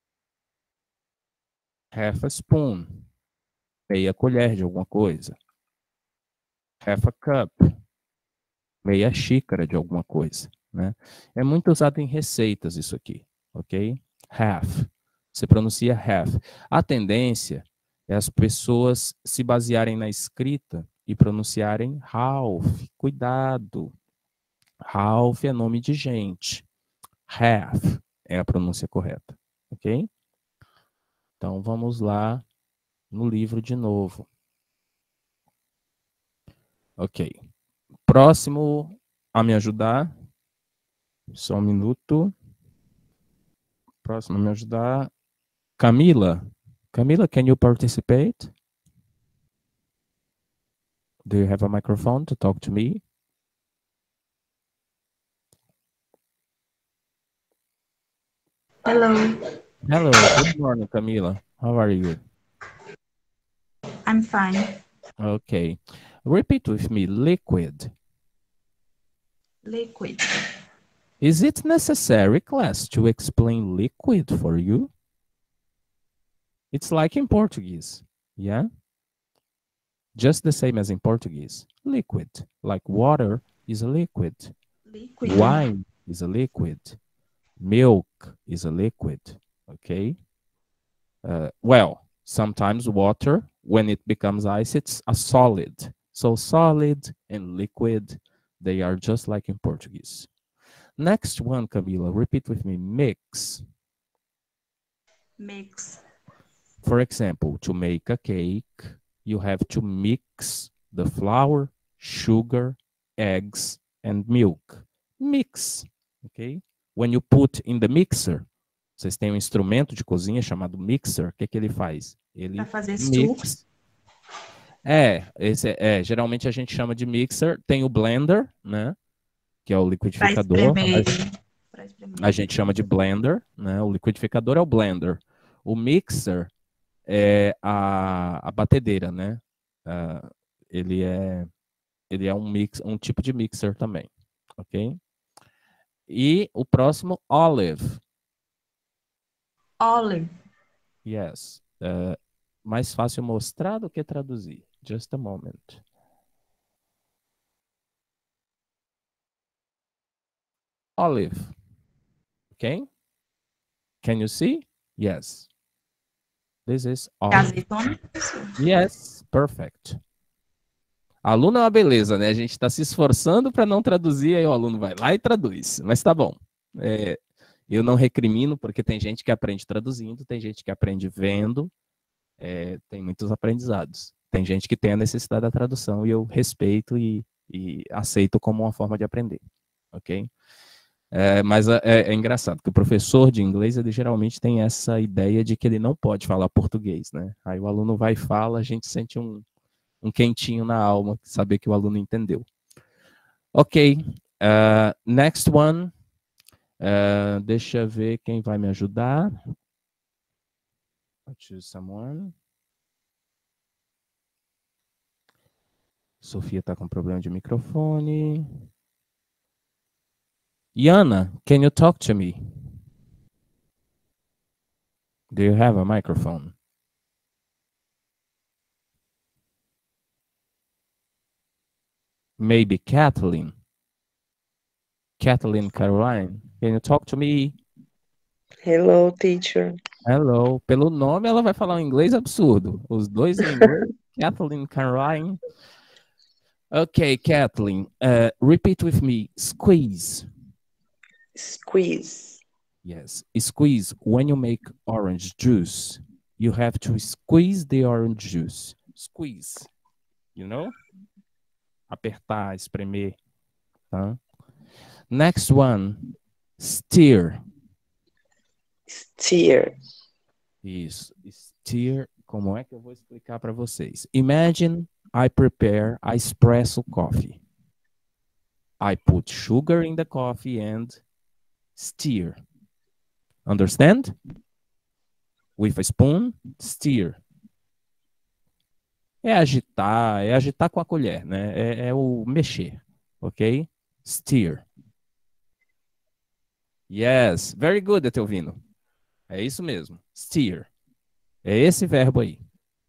S1: Half a spoon. Meia colher de alguma coisa. Half a cup. Meia xícara de alguma coisa, né? É muito usado em receitas isso aqui, ok? Half. Você pronuncia half. A tendência é as pessoas se basearem na escrita e pronunciarem half. Cuidado. Half é nome de gente. Half é a pronúncia correta, ok? Então vamos lá no livro de novo. Ok. Próximo a me ajudar. Só um minuto. próximo a me ajudar. Camila. Camila, can you participate? Do you have a microphone to talk to me?
S12: Hello,
S1: Hello, good morning, Camila. How are you?
S12: I'm fine.
S1: Okay. Repeat with me, liquid.
S12: Liquid.
S1: Is it necessary, class, to explain liquid for you? It's like in Portuguese, yeah? Just the same as in Portuguese. Liquid, like water is a liquid.
S12: Liquid.
S1: Wine is a liquid. Milk is a liquid, okay? Uh, well, sometimes water, when it becomes ice, it's a solid. So solid and liquid, they are just like in Portuguese. Next one, Camila, repeat with me, mix.
S12: Mix.
S1: For example, to make a cake, you have to mix the flour, sugar, eggs, and milk. Mix, okay? When you put in the mixer, vocês têm um instrumento de cozinha chamado mixer, o que que ele faz? Ele
S12: Para fazer
S1: mix. É, esse é, é, geralmente a gente chama de mixer. Tem o blender, né? Que é o liquidificador.
S12: Para espremer.
S1: A gente chama de blender, né? O liquidificador é o blender. O mixer é a, a batedeira, né? Uh, ele é ele é um mix, um tipo de mixer também, ok? E o próximo, olive.
S12: Olive.
S1: Yes. Uh, mais fácil mostrar do que traduzir. Just a moment. Olive. Okay? Can you see? Yes. This is olive.
S12: Azeitona?
S1: Yes, perfect. Aluno é uma beleza, né? A gente está se esforçando para não traduzir, aí o aluno vai lá e traduz. Mas tá bom. É, eu não recrimino, porque tem gente que aprende traduzindo, tem gente que aprende vendo, é, tem muitos aprendizados. Tem gente que tem a necessidade da tradução e eu respeito e, e aceito como uma forma de aprender, ok? É, mas é, é engraçado que o professor de inglês, ele geralmente tem essa ideia de que ele não pode falar português, né? Aí o aluno vai e fala, a gente sente um, um quentinho na alma, saber que o aluno entendeu. Ok, uh, next one. Uh, deixa eu ver quem vai me ajudar. I'll choose someone. Sofia está com problema de microfone. Yana, can you talk to me? Do you have a microphone? Maybe Kathleen. Kathleen Caroline, can you talk to me?
S16: Hello, teacher.
S1: Hello. Pelo nome, ela vai falar um inglês absurdo. Os dois em inglês. Kathleen Caroline. Okay, Kathleen, uh, repeat with me. Squeeze.
S16: Squeeze.
S1: Yes, squeeze. When you make orange juice, you have to squeeze the orange juice. Squeeze. You know? Apertar, espremer. Tá? Next one. Stir.
S16: Stir.
S1: Isso. Stir. Como é que eu vou explicar para vocês? Imagine I prepare espresso coffee. I put sugar in the coffee and stir. Understand? With a spoon, stir. É agitar, é agitar com a colher, né? É, é o mexer, ok? Stir. Yes, very good, Etelvino. É isso mesmo, stir. É esse verbo aí.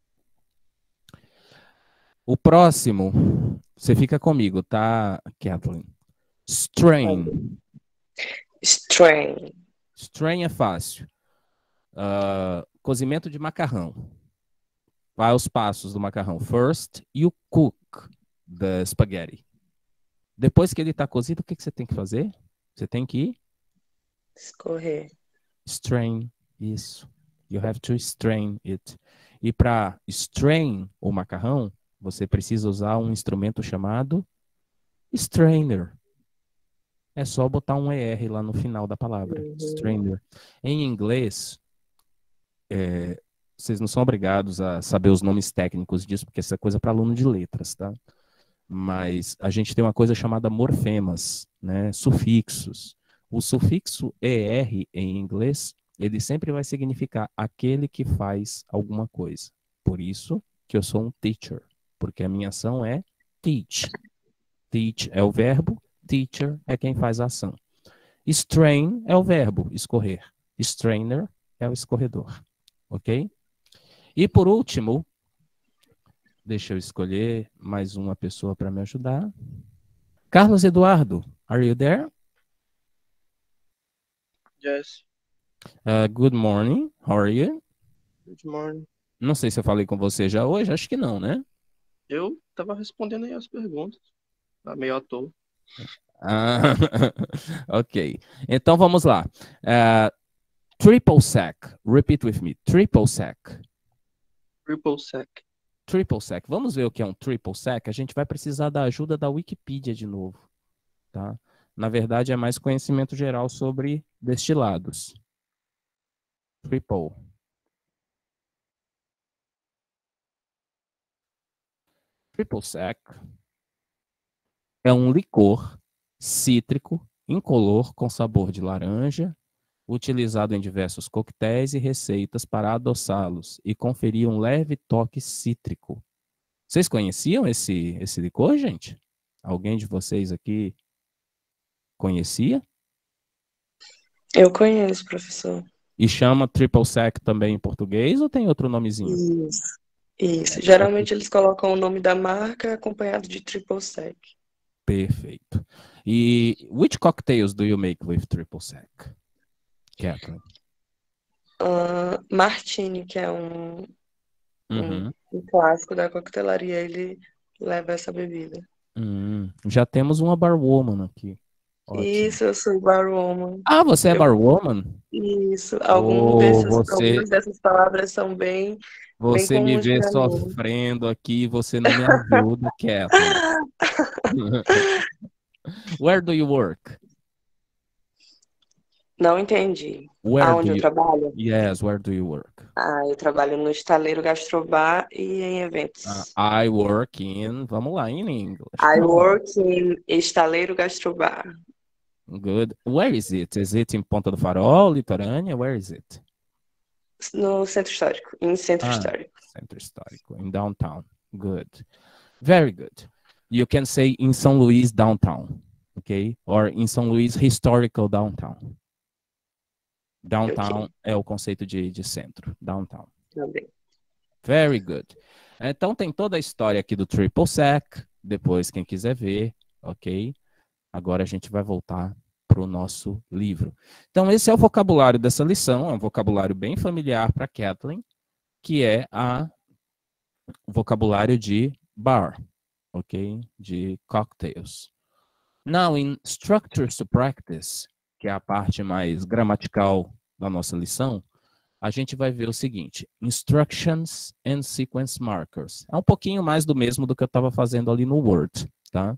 S1: O próximo, você fica comigo, tá, Kathleen? Strain.
S16: Strain.
S1: Strain é fácil. Uh, cozimento de macarrão. Vai aos passos do macarrão. First, you cook the spaghetti. Depois que ele está cozido, o que, que você tem que fazer? Você tem que
S16: escorrer.
S1: Strain, isso. You have to strain it. E para strain o macarrão, você precisa usar um instrumento chamado strainer. é só botar um E R lá no final da palavra.
S16: Uhum.
S1: Stranger. Em inglês, é, vocês não são obrigados a saber os nomes técnicos disso, porque isso é coisa para aluno de letras, tá? Mas a gente tem uma coisa chamada morfemas, né? Sufixos. O sufixo E R em inglês, ele sempre vai significar aquele que faz alguma coisa. Por isso que eu sou um teacher, porque a minha ação é teach. Teach é o verbo, teacher é quem faz a ação. Strain é o verbo, escorrer. Strainer é o escorredor. Ok? E por último, deixa eu escolher mais uma pessoa para me ajudar. Carlos Eduardo, are you there?
S15: Yes.
S1: Uh, good morning, how are you?
S15: Good morning.
S1: Não sei se eu falei com você já hoje, acho que não, né?
S15: Eu tava respondendo aí as perguntas. Tá meio à toa.
S1: Ah, ok. Então vamos lá. Uh, triple sec. Repeat with me. Triple sec.
S15: Triple sec.
S1: Triple sec. Vamos ver o que é um triple sec? A gente vai precisar da ajuda da Wikipedia de novo, tá? Na verdade, é mais conhecimento geral sobre destilados. Triple. Triple sec é um licor cítrico, incolor, com sabor de laranja, utilizado em diversos coquetéis e receitas para adoçá-los e conferir um leve toque cítrico. Vocês conheciam esse, esse licor, gente? Alguém de vocês aqui conhecia?
S16: Eu conheço, professor.
S1: E chama triple sec também em português ou tem outro nomezinho?
S16: Isso. Isso. Geralmente eles colocam o nome da marca acompanhado de triple sec.
S1: Perfeito. E which cocktails do you make with triple sec? Kathleen?
S16: Uh, Martini, que é um,
S1: Uhum.
S16: um, um clássico da coquetelaria, ele leva essa bebida.
S1: Hum, já temos uma barwoman aqui. Ótimo.
S16: Isso, eu sou barwoman.
S1: Ah, você é
S16: Eu-
S1: barwoman?
S16: Isso. Algum
S1: Oh,
S16: desses,
S1: você,
S16: algumas dessas palavras são bem, bem
S1: você me
S16: comuns
S1: vê
S16: para mim.
S1: sofrendo aqui, você não me ajuda, Kathleen. Where do you work?
S16: Não entendi.
S1: Where
S16: Aonde
S1: do
S16: eu
S1: you...
S16: trabalho?
S1: Yes, where do you work?
S16: Ah, eu trabalho no estaleiro Gastrobar e em eventos.
S1: Uh, I work in... Vamos lá, in English.
S16: I
S1: Come on.
S16: work in estaleiro Gastrobar.
S1: Good. Where is it? Is it in Ponta do Farol, litorânea? Where is it?
S16: No centro histórico, em centro
S1: Ah,
S16: histórico.
S1: Centro Histórico, in downtown. Good. Very good. You can say in São Luís downtown, okay? Or in São Luís historical downtown. Downtown
S16: Ok,
S1: é o conceito de, de centro, downtown.
S16: também.
S1: Very good. Então tem toda a história aqui do triple sec, depois quem quiser ver, ok? Agora a gente vai voltar para o nosso livro. Então esse é o vocabulário dessa lição, é um vocabulário bem familiar para Kathleen, que é a, o vocabulário de bar, ok? De cocktails. Now, in structures to practice, que é a parte mais gramatical da nossa lição, a gente vai ver o seguinte: instructions and sequence markers. É um pouquinho mais do mesmo do que eu estava fazendo ali no Word, tá?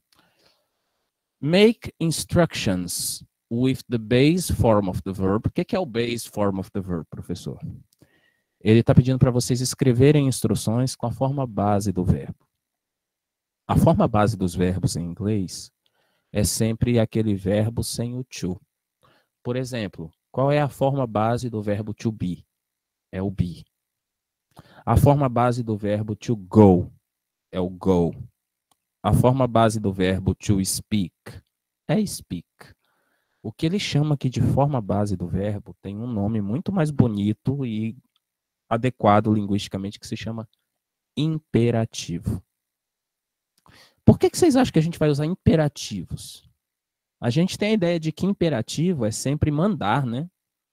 S1: Make instructions with the base form of the verb. O que que é o base form of the verb, professor? Ele está pedindo para vocês escreverem instruções com a forma base do verbo. A forma base dos verbos em inglês é sempre aquele verbo sem o to. Por exemplo, qual é a forma base do verbo to be? É o be. A forma base do verbo to go é o go. A forma base do verbo to speak é speak. O que ele chama aqui de forma base do verbo tem um nome muito mais bonito e adequado linguisticamente, que se chama imperativo. Por que que vocês acham que a gente vai usar imperativos? A gente tem a ideia de que imperativo é sempre mandar, né?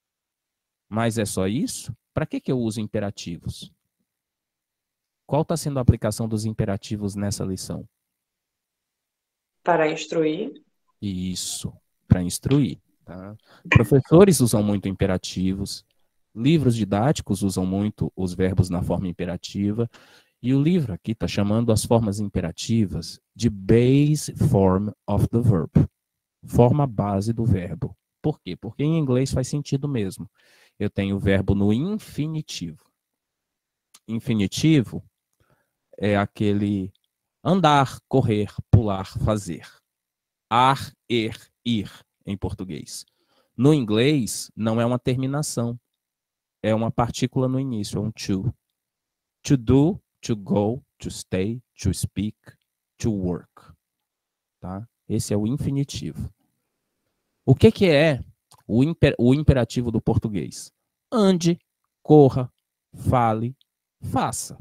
S1: Mas é só isso? Para que que eu uso imperativos? Qual está sendo a aplicação dos imperativos nessa lição?
S16: Para instruir.
S1: Isso, para instruir. Tá? Professores usam muito imperativos, livros didáticos usam muito os verbos na forma imperativa, e o livro aqui está chamando as formas imperativas de base form of the verb. forma base do verbo. Por quê? Porque em inglês faz sentido mesmo. Eu tenho o verbo no infinitivo. Infinitivo é aquele andar, correr, pular, fazer. Ar, er, ir, em português. No inglês, não é uma terminação. É uma partícula no início, é um to. To do, to go, to stay, to speak, to work. Tá? Esse é o infinitivo. O que, que é o, imper, o imperativo do português? Ande, corra, fale, faça.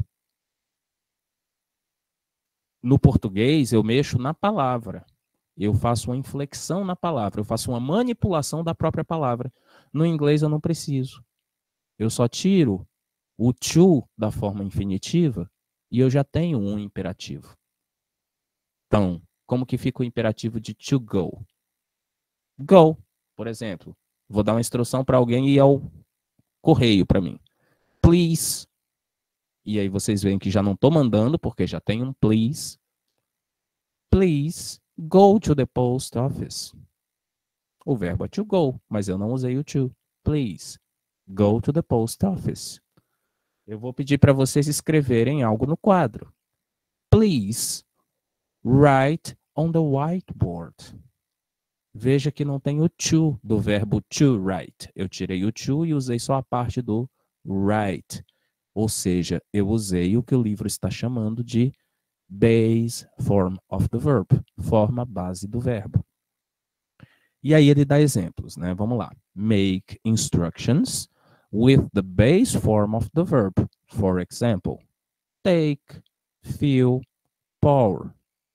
S1: No português, eu mexo na palavra. Eu faço uma inflexão na palavra. Eu faço uma manipulação da própria palavra. No inglês, eu não preciso. Eu só tiro o to da forma infinitiva e eu já tenho um imperativo. Então, como que fica o imperativo de to go? Go, por exemplo. Vou dar uma instrução para alguém ir ao correio para mim. Please. E aí vocês veem que já não estou mandando, porque já tem um please. Please go to the post office. O verbo é to go, mas eu não usei o to. Please go to the post office. Eu vou pedir para vocês escreverem algo no quadro. Please write on the whiteboard. Veja que não tem o to do verbo to write. Eu tirei o to e usei só a parte do write. Ou seja, eu usei o que o livro está chamando de base form of the verb. Forma base do verbo. E aí ele dá exemplos, né? Vamos lá. Make instructions with the base form of the verb. For example, take, fill, pour.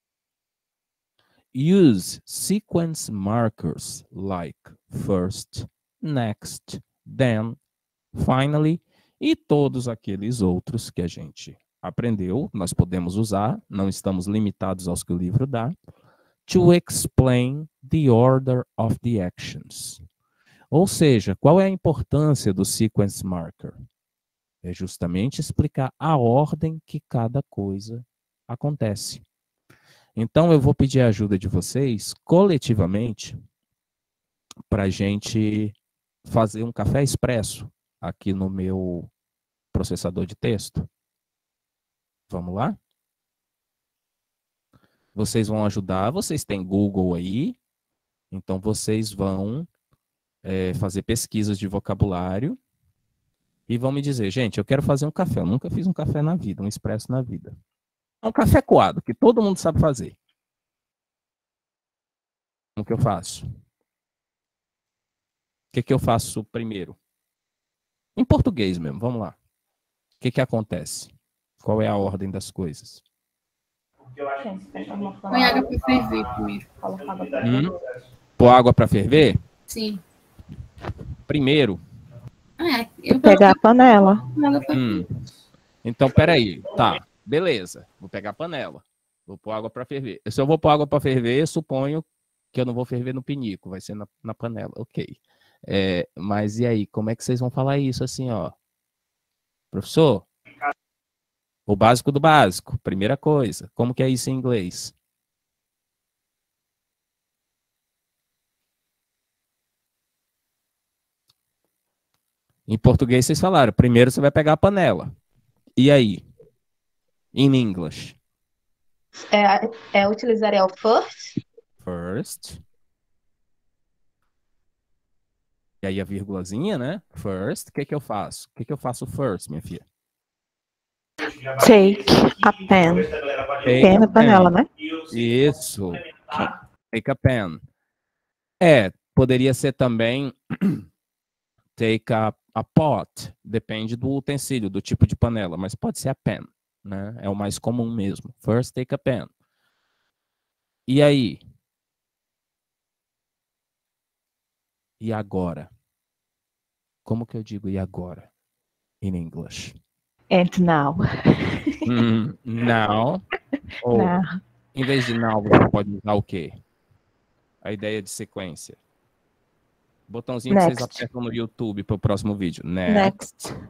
S1: Use sequence markers like first, next, then, finally, e todos aqueles outros que a gente aprendeu, nós podemos usar, não estamos limitados aos que o livro dá, to explain the order of the actions. Ou seja, qual é a importância do sequence marker? É justamente explicar a ordem que cada coisa acontece. Então, eu vou pedir a ajuda de vocês, coletivamente, para a gente fazer um café expresso aqui no meu processador de texto. Vamos lá? Vocês vão ajudar, vocês têm Google aí, então vocês vão é, fazer pesquisas de vocabulário e vão me dizer, gente, eu quero fazer um café, eu nunca fiz um café na vida, um expresso na vida. É um café coado, que todo mundo sabe fazer. O que eu faço? O que, que eu faço primeiro? Em português mesmo, vamos lá. O que, que acontece? Qual é a ordem das coisas?
S2: Põe água para ferver primeiro.
S1: Hum? Pôr água para ferver?
S2: Sim.
S1: Primeiro.
S2: Ah, eu
S5: Pegar a panela.
S1: Hum. Então, peraí. Tá, beleza. Vou pegar a panela. Vou pôr água para ferver. Se eu vou pôr água para ferver, suponho que eu não vou ferver no pinico. Vai ser na, na panela. Ok. É, mas e aí? Como é que vocês vão falar isso assim, ó? Professor? O básico do básico. Primeira coisa. Como que é isso em inglês? Em português vocês falaram, primeiro você vai pegar a panela. E aí? In English?
S6: É, é utilizar é o first.
S1: First. E aí a vírgulazinha, né? First. O que que eu faço? O que que eu faço first, minha filha?
S5: Take a pen. Pen na panela, né?
S1: Isso. Take a pen. É, poderia ser também take a, a pot. Depende do utensílio, do tipo de panela. Mas pode ser a pen, né? É o mais comum mesmo. First, take a pen. E aí? E agora? Como que eu digo e agora? In English.
S5: And now.
S1: Hum, now. Ou,
S5: Now.
S1: em vez de now, você pode usar o quê? A ideia de sequência. Botãozinho
S5: Next.
S1: que vocês apertam no YouTube para o próximo vídeo. Next.
S5: Next.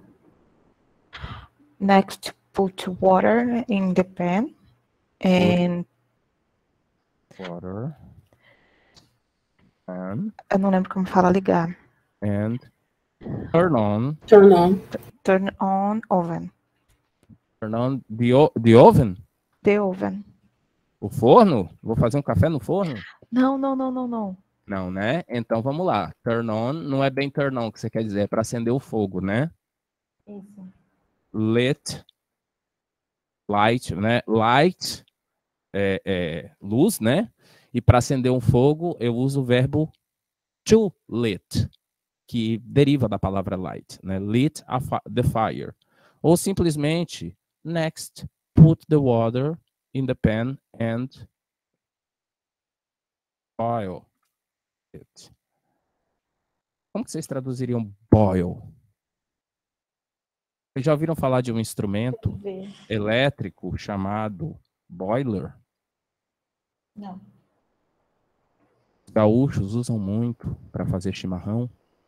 S5: Next, put water in the pan. And
S1: Water. And,
S5: Eu não lembro como fala ligar.
S1: and turn on.
S3: Turn on.
S5: Turn on oven.
S1: Turn on the, o- the oven.
S5: The oven.
S1: O forno? Vou fazer um café no forno?
S5: Não, não, não, não, não.
S1: Não, né? Então vamos lá. Turn on não é bem turn on que você quer dizer, é para acender o fogo, né?
S5: Isso.
S1: Lit, light, né? Light é, é luz, né? E para acender um fogo eu uso o verbo to lit, que deriva da palavra light, né? Lit a fi- the fire. Ou simplesmente, next, put the water in the pan and boil it. Como que vocês traduziriam boil? Vocês já ouviram falar de um instrumento
S5: Ver.
S1: elétrico chamado boiler?
S5: Não.
S1: Os gaúchos usam muito para fazer chimarrão.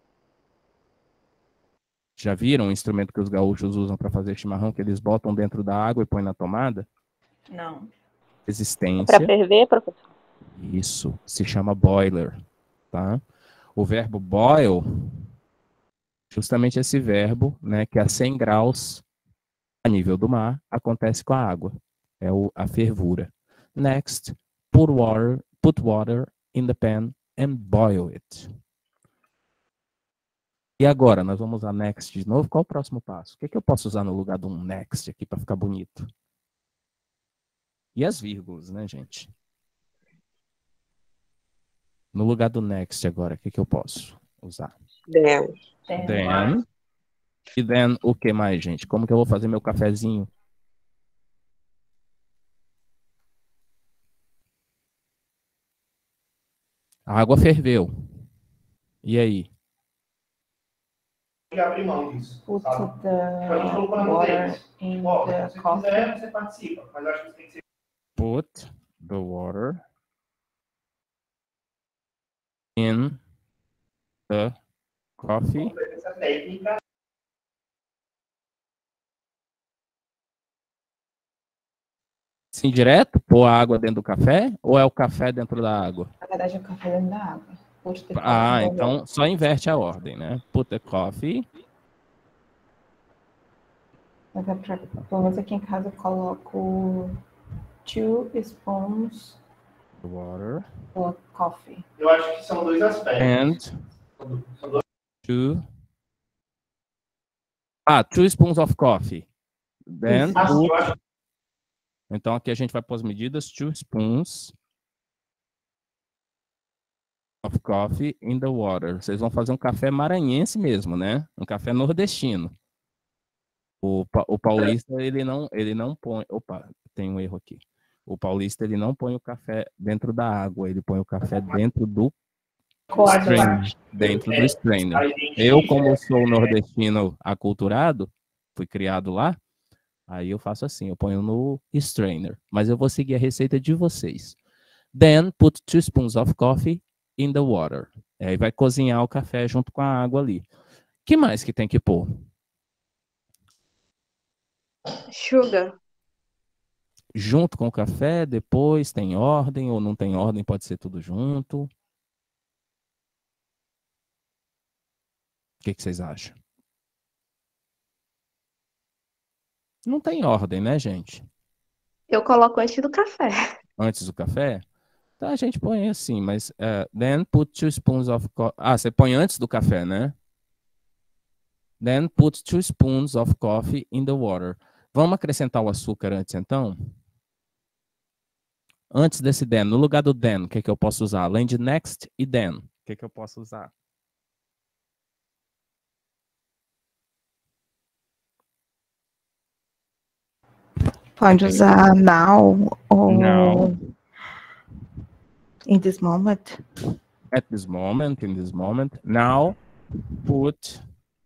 S1: Já viram o instrumento que os gaúchos usam para fazer chimarrão, que eles botam dentro da água e põem na tomada?
S5: Não.
S1: Resistência.
S8: Para ferver, professor?
S1: Isso, se chama boiler, tá? O verbo boil, justamente esse verbo, né, que a cem graus a nível do mar, acontece com a água. É o, a fervura. Next, put water, put water in the pan and boil it. E agora, nós vamos usar next de novo. Qual o próximo passo? O que, que eu posso usar no lugar de um next aqui para ficar bonito? E as vírgulas, né, gente? No lugar do next agora, o que, que eu posso usar?
S16: Then.
S1: Then. E then o que mais, gente? Como que eu vou fazer meu cafezinho? A água ferveu. E aí?
S17: abrir mão disso.
S5: Put
S17: Sabe?
S5: the
S17: A gente colocou na
S5: water
S17: deles.
S5: in
S17: Ó,
S5: the
S17: se você
S5: coffee.
S17: quiser, você participa. Mas eu acho que você tem que ser.
S1: Put the water in the coffee.
S17: Essa técnica.
S1: Sim, direto? Pôr a água dentro do café? Ou é o café dentro da água?
S5: Na verdade, é o café dentro da água. Put the
S1: Ah,
S5: coffee in the
S1: então
S5: water.
S1: só inverte a ordem, né? Put the coffee.
S5: Mas é pra, pelo menos aqui em casa eu coloco two spoons
S1: Water.
S5: of coffee.
S17: Eu acho que são dois aspectos.
S1: And two. Ah, two spoons of coffee. Then
S17: Ah, sim,
S1: put-
S17: eu acho.
S1: Então aqui a gente vai pôr as medidas. Two spoons of coffee in the water. Vocês vão fazer um café maranhense mesmo, né? Um café nordestino. O, pa- o paulista, ele não, ele não põe... Opa, tem um erro aqui. O paulista, ele não põe o café dentro da água. Ele põe o café dentro do strainer. Dentro do strainer. Eu, como sou nordestino aculturado, fui criado lá, aí eu faço assim, eu ponho no strainer. Mas eu vou seguir a receita de vocês. Then, put two spoons of coffee in the water. Aí vai cozinhar o café junto com a água ali. Que mais que tem que pôr?
S6: Sugar.
S1: Junto com o café, depois tem ordem ou não tem ordem, pode ser tudo junto. O que, que vocês acham? Não tem ordem, né, gente?
S6: Eu coloco antes do café.
S1: Antes do café? Então a gente põe assim, mas uh, then put two spoons of coffee. Ah, você põe antes do café, né? Then put two spoons of coffee in the water. Vamos acrescentar o açúcar antes, então? Antes desse then, no lugar do then, o que, que eu posso usar? Além de next e then, o que, que eu posso usar?
S5: Pode usar now ou
S1: Now.
S5: in this moment.
S1: At this moment, in this moment. Now, put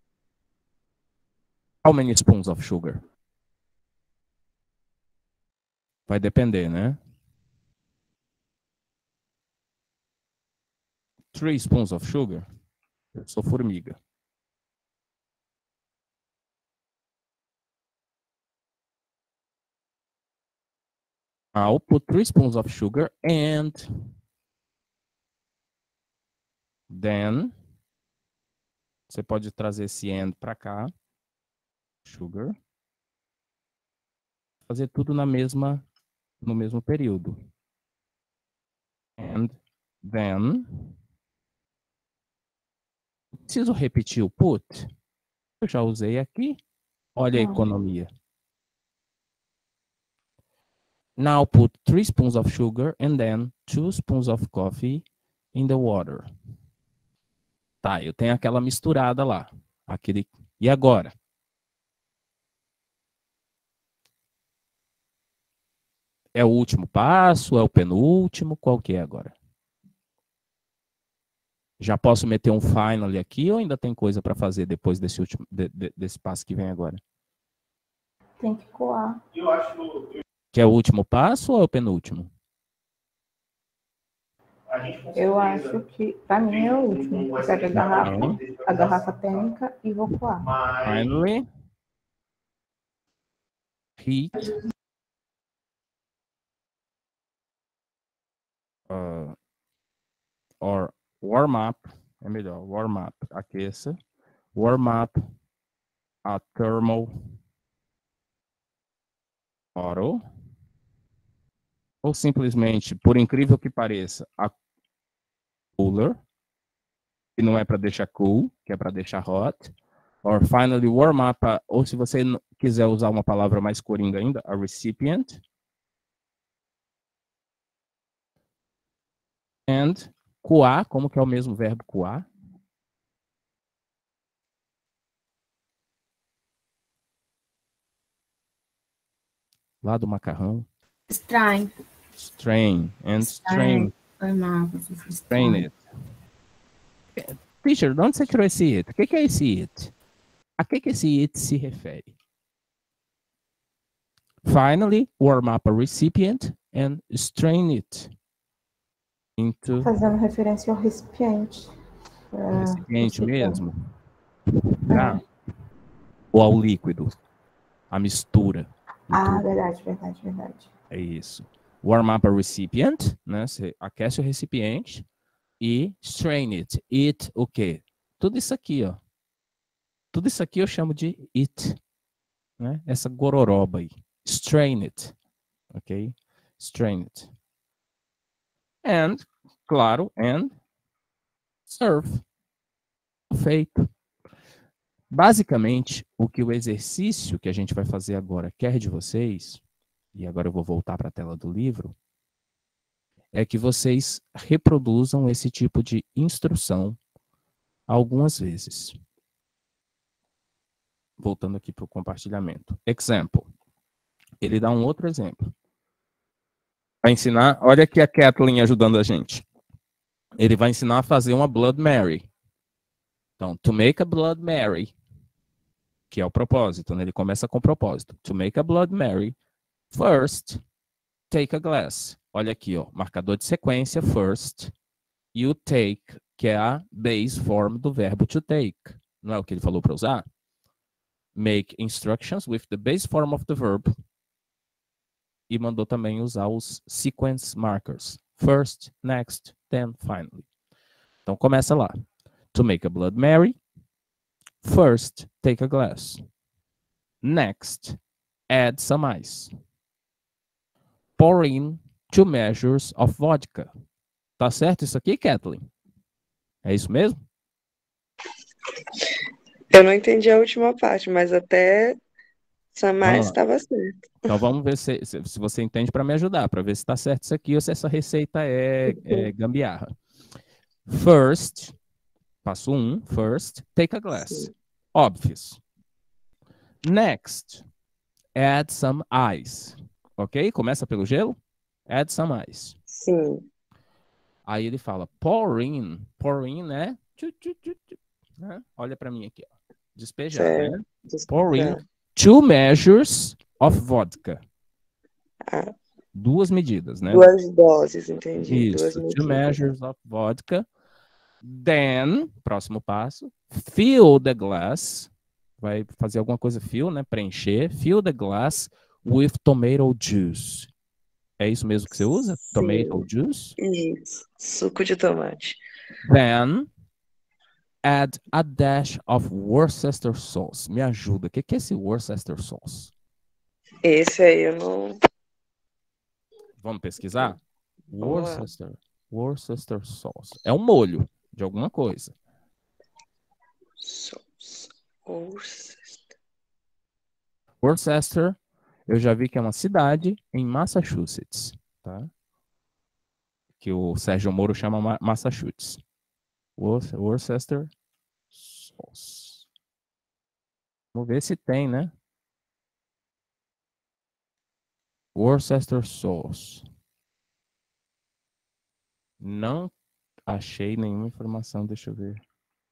S1: how many spoons of sugar? Vai depender, né? Three spoons of sugar. Eu sou formiga. I'll put three spoons of sugar and Then, você pode trazer esse and para cá. Sugar. Fazer tudo na mesma, no mesmo período. And then. Preciso repetir o put? Eu já usei aqui. Olha a
S5: Não.
S1: economia. Now put three spoons of sugar and then two spoons of coffee in the water. Tá, eu tenho aquela misturada lá. Aquele... E agora? É o último passo? É o penúltimo? Qual que é agora? Já posso meter um finally aqui ou ainda tem coisa para fazer depois desse último de, de, desse passo que vem agora?
S5: Tem que coar.
S17: Eu acho que
S1: Que é o último passo ou é o penúltimo?
S17: a gente com
S5: Eu
S17: certeza
S5: acho que, pra mim, é o último.
S17: não vai
S5: Eu pego a
S17: ser
S5: garrafa,
S1: Não.
S5: a garrafa térmica e vou coar.
S17: Mas
S1: Finally. Heat. Uh, or warm up. É melhor. Warm up. Aqueça. Warm up a thermal bottle. Ou simplesmente, por incrível que pareça, a cooler, que não é para deixar cool, que é para deixar hot. Or finally warm up, a, ou se você n- quiser usar uma palavra mais coringa ainda, a recipient. And coar, como que é o mesmo verbo coar? Lá do macarrão.
S2: Strain.
S1: Strain. And strain.
S2: Foi mal, professor.
S1: Strain it. Teacher, de onde você tirou esse it? O que que é esse it? A que que esse it se refere? Finally, warm up a recipient and strain it into
S5: Fazendo referência ao recipiente.
S1: o recipiente
S5: recipiente.
S1: mesmo. Tá? Ou ao líquido. A mistura. de
S5: Ah,
S1: tudo.
S5: verdade, verdade, verdade.
S1: É isso. Warm up a recipient, né? Você aquece o recipiente e strain it. It, o quê? Tudo isso aqui, ó. Tudo isso aqui eu chamo de it, né? Essa gororoba aí. Strain it, ok? Strain it. And, claro, and serve. Feito. Basicamente, o que o exercício que a gente vai fazer agora quer de vocês, e agora eu vou voltar para a tela do livro, é que vocês reproduzam esse tipo de instrução algumas vezes. Voltando aqui para o compartilhamento. Example. Ele dá um outro exemplo. Vai ensinar, olha aqui a Kathleen ajudando a gente. Ele vai ensinar a fazer uma Blood Mary. Então, to make a Blood Mary, que é o propósito, né? Ele começa com o propósito. To make a Blood Mary, first, take a glass. Olha aqui, ó, marcador de sequência, first, you take, que é a base form do verbo to take. Não é o que ele falou para usar? Make instructions with the base form of the verb. E mandou também usar os sequence markers. First, next, then, finally. Então, começa lá. To make a Blood Mary, first, take a glass. Next, add some ice. Pour in two measures of vodka. Tá certo isso aqui, Kathleen? É isso mesmo?
S16: Eu não entendi a última parte, mas até some
S1: Vamos
S16: ice
S1: lá.
S16: estava certo.
S1: Então vamos ver se, se, se você entende para me ajudar, para ver se está certo isso aqui ou se essa receita é, é gambiarra. First, passo um, first, take a glass. Obvious. Next, add some ice. Ok? Começa pelo gelo? Add some ice.
S16: Sim.
S1: Aí ele fala, pour in. Pour in, né? Tchu, tchu, tchu, tchu, né? Olha para mim aqui, ó. Despejar,
S16: Certo.
S1: né?
S16: Despejar.
S1: Pour in two measures of vodka.
S16: Ah,
S1: Duas medidas, né?
S16: duas doses, entendi. Duas
S1: Isso, two
S16: medidas.
S1: measures of vodka. Then, próximo passo, fill the glass. Vai fazer alguma coisa, fill, né? Preencher. Fill the glass with tomato juice. É isso mesmo que você usa? Tomato juice?
S16: Isso, suco de tomate.
S1: Then, add a dash of Worcester sauce. Me ajuda. O que, que é esse Worcester sauce?
S16: Esse aí eu não.
S1: Vamos pesquisar?
S16: Vamos lá.
S1: Worcester. Worcester sauce. É um molho de alguma coisa.
S16: Sauce. Worcester.
S1: Worcester, eu já vi que é uma cidade em Massachusetts, tá? Que o Sérgio Moro chama Ma- Massachusetts. Wor- Worcester sauce. Vamos ver se tem, né? Worcester sauce. Não achei nenhuma informação, deixa eu ver.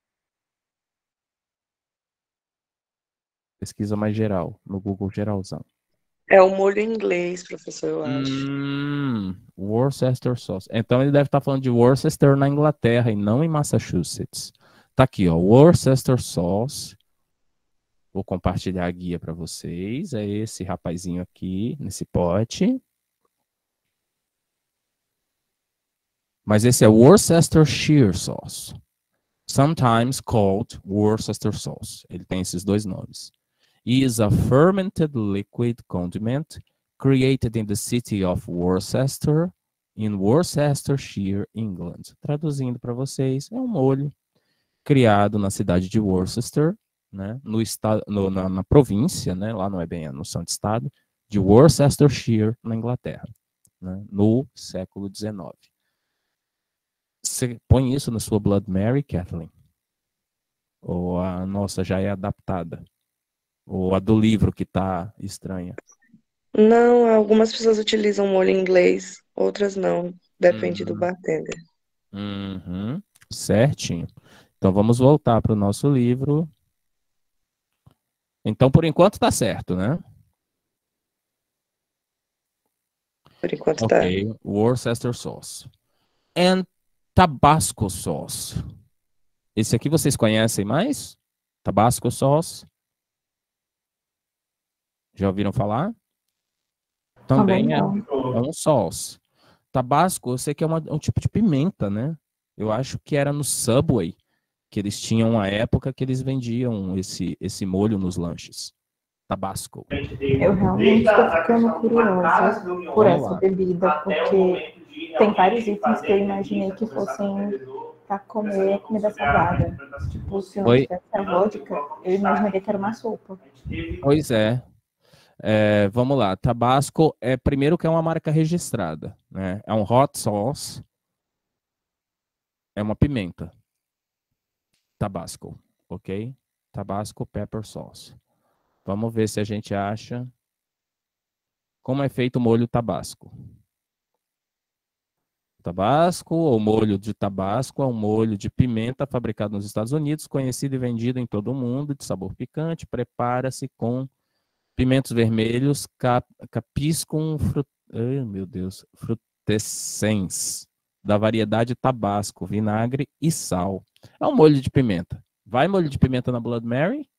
S1: Pesquisa mais geral, no Google geralzão.
S16: É o molho inglês, professor, eu acho.
S1: Hum, Worcester sauce. Então ele deve estar falando de Worcester na Inglaterra e não em Massachusetts. Tá aqui, ó, Worcester sauce. Vou compartilhar a guia para vocês. É esse rapazinho aqui, nesse pote. Mas esse é Worcestershire sauce. Sometimes called Worcester sauce. Ele tem esses dois nomes. Is a fermented liquid condiment created in the city of Worcester, in Worcestershire, England. Traduzindo para vocês, é um molho criado na cidade de Worcester, né, no estado, no, na, na província, né, lá não é bem a noção de estado, de Worcestershire, na Inglaterra, né, no século dezenove. Você põe isso na sua Blood Mary, Kathleen? Ou a nossa já é adaptada? Ou a do livro que tá estranha?
S16: Não, algumas pessoas utilizam molho inglês, outras não. Depende do
S1: Uhum.
S16: bartender.
S1: Uhum. Certinho. Então vamos voltar para o nosso livro. Então, por enquanto tá certo, né?
S16: Por enquanto tá.
S1: Ok. Worcester sauce. And Tabasco sauce. Esse aqui vocês conhecem mais? Tabasco sauce. Já ouviram falar? Também é,
S12: Também
S1: é um sauce. Tabasco, eu sei que é uma- um tipo de pimenta, né? Eu acho que era no Subway, que eles tinham uma época que eles vendiam esse, esse molho nos lanches. Tabasco.
S12: Eu realmente estou ficando curiosa por
S1: Vamos
S12: essa
S1: lá.
S12: bebida, porque tem vários itens que eu imaginei que fossem para comer comida salgada. Tipo, se não
S1: Oi?
S12: tivesse a vodka, eu imaginaria que era uma sopa.
S1: Pois é. É, vamos lá. Tabasco é primeiro que é uma marca registrada, né? É um hot sauce. É uma pimenta. Tabasco, ok? Tabasco pepper sauce. Vamos ver se a gente acha como é feito o molho Tabasco. Tabasco, ou molho de Tabasco, é um molho de pimenta fabricado nos Estados Unidos, conhecido e vendido em todo o mundo, de sabor picante. Prepara-se com pimentos vermelhos, cap, capiscum, frut, ai, meu Deus, frutescens, da variedade Tabasco, vinagre e sal. É um molho de pimenta. Vai molho de pimenta na Blood Mary?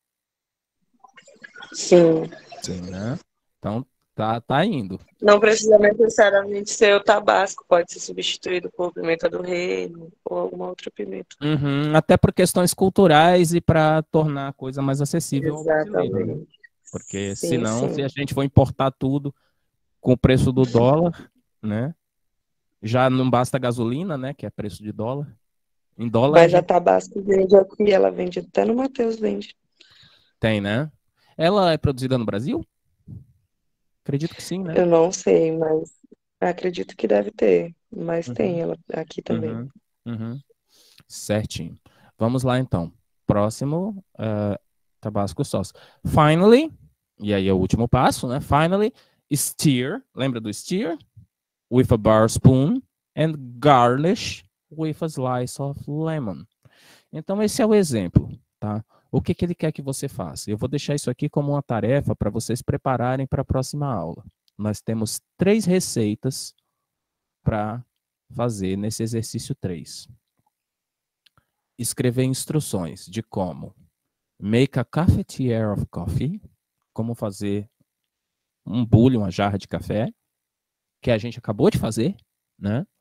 S16: Sim.
S1: Sim, né? Então, tá, tá indo.
S16: Não precisa necessariamente ser o tabasco, pode ser substituído por pimenta do reino ou alguma outra pimenta.
S1: Uhum, até por questões culturais e para tornar a coisa mais acessível ao brasileiro, né?
S16: Exatamente.
S1: Porque
S16: Sim,
S1: senão,
S16: sim.
S1: se a gente for importar tudo com o preço do dólar, né? Já não basta a gasolina, né? Que é preço de dólar. Em dólar a
S16: Mas a
S1: gente
S16: tabasco vende aqui, ela vende até no Mateus, vende.
S1: tem, né? Ela é produzida no Brasil? Acredito que sim, né?
S16: Eu não sei, mas acredito que deve ter. Mas
S1: Uhum.
S16: tem ela aqui também.
S1: Uhum, uhum. Certinho. Vamos lá, então. Próximo, uh, Tabasco sauce. Finally, e aí é o último passo, né? Finally, stir. Lembra do stir? With a bar spoon and garnish with a slice of lemon. Então, esse é o exemplo, tá? O que, que ele quer que você faça? Eu vou deixar isso aqui como uma tarefa para vocês prepararem para a próxima aula. Nós temos três receitas para fazer nesse exercício três. Escrever instruções de como make a cafetiere of coffee, como fazer um bule, uma jarra de café, que a gente acabou de fazer, né?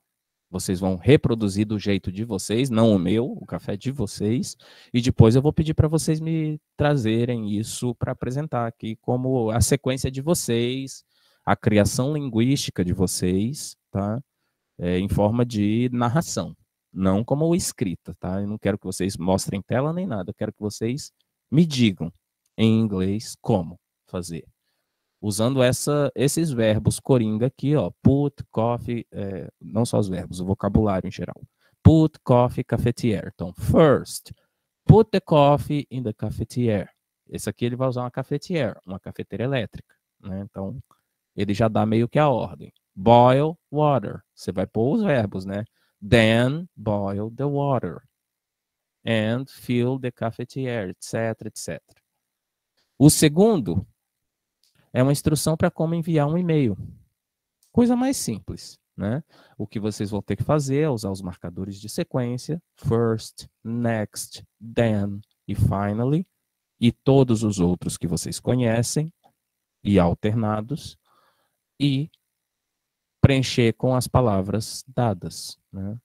S1: Vocês vão reproduzir do jeito de vocês, não o meu, o café de vocês, e depois eu vou pedir para vocês me trazerem isso para apresentar aqui como a sequência de vocês, a criação linguística de vocês, tá? É, em forma de narração, não como escrita, tá? Eu não quero que vocês mostrem tela nem nada, eu quero que vocês me digam em inglês como fazer. Usando essa, esses verbos coringa aqui, ó, put, coffee, é, não só os verbos, o vocabulário em geral. Put, coffee, cafetière. Então, first, put the coffee in the cafetière. Esse aqui ele vai usar uma cafetière, uma cafeteira elétrica, né? Então, ele já dá meio que a ordem. Boil water. Você vai pôr os verbos, né? Then, boil the water. And fill the cafetière, etc, etcétera. O segundo é uma instrução para como enviar um e-mail. Coisa mais simples, né? O que vocês vão ter que fazer é usar os marcadores de sequência, first, next, then e finally, e todos os outros que vocês conhecem, e alternados, e preencher com as palavras dadas, né?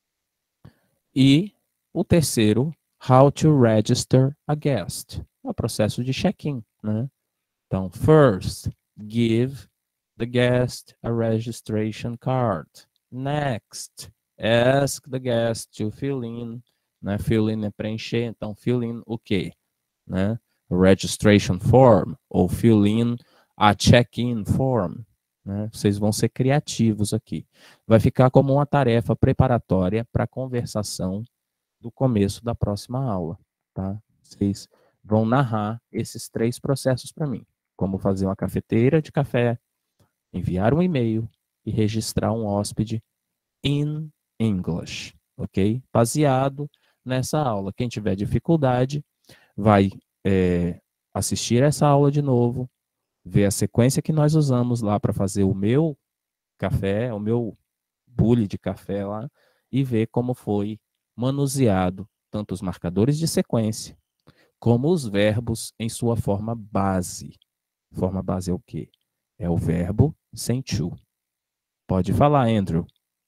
S1: E o terceiro, how to register a guest. É o processo de check-in, né? Então, first, give the guest a registration card. Next, ask the guest to fill in, né? Fill in é preencher, então fill in o quê? Né? Registration form, ou fill in a check-in form. Né? Vocês vão ser criativos aqui. Vai ficar como uma tarefa preparatória para a conversação do começo da próxima aula, tá? Vocês vão narrar esses três processos para mim. Como fazer uma cafeteira de café, enviar um e-mail e registrar um hóspede in English, ok? Baseado nessa aula. Quem tiver dificuldade vai é, assistir essa aula de novo, ver a sequência que nós usamos lá para fazer o meu café, o meu bule de café lá, e ver como foi manuseado tanto os marcadores de sequência como os verbos em sua forma base. Forma base é o quê? É o verbo sem to. Pode falar, Andrew.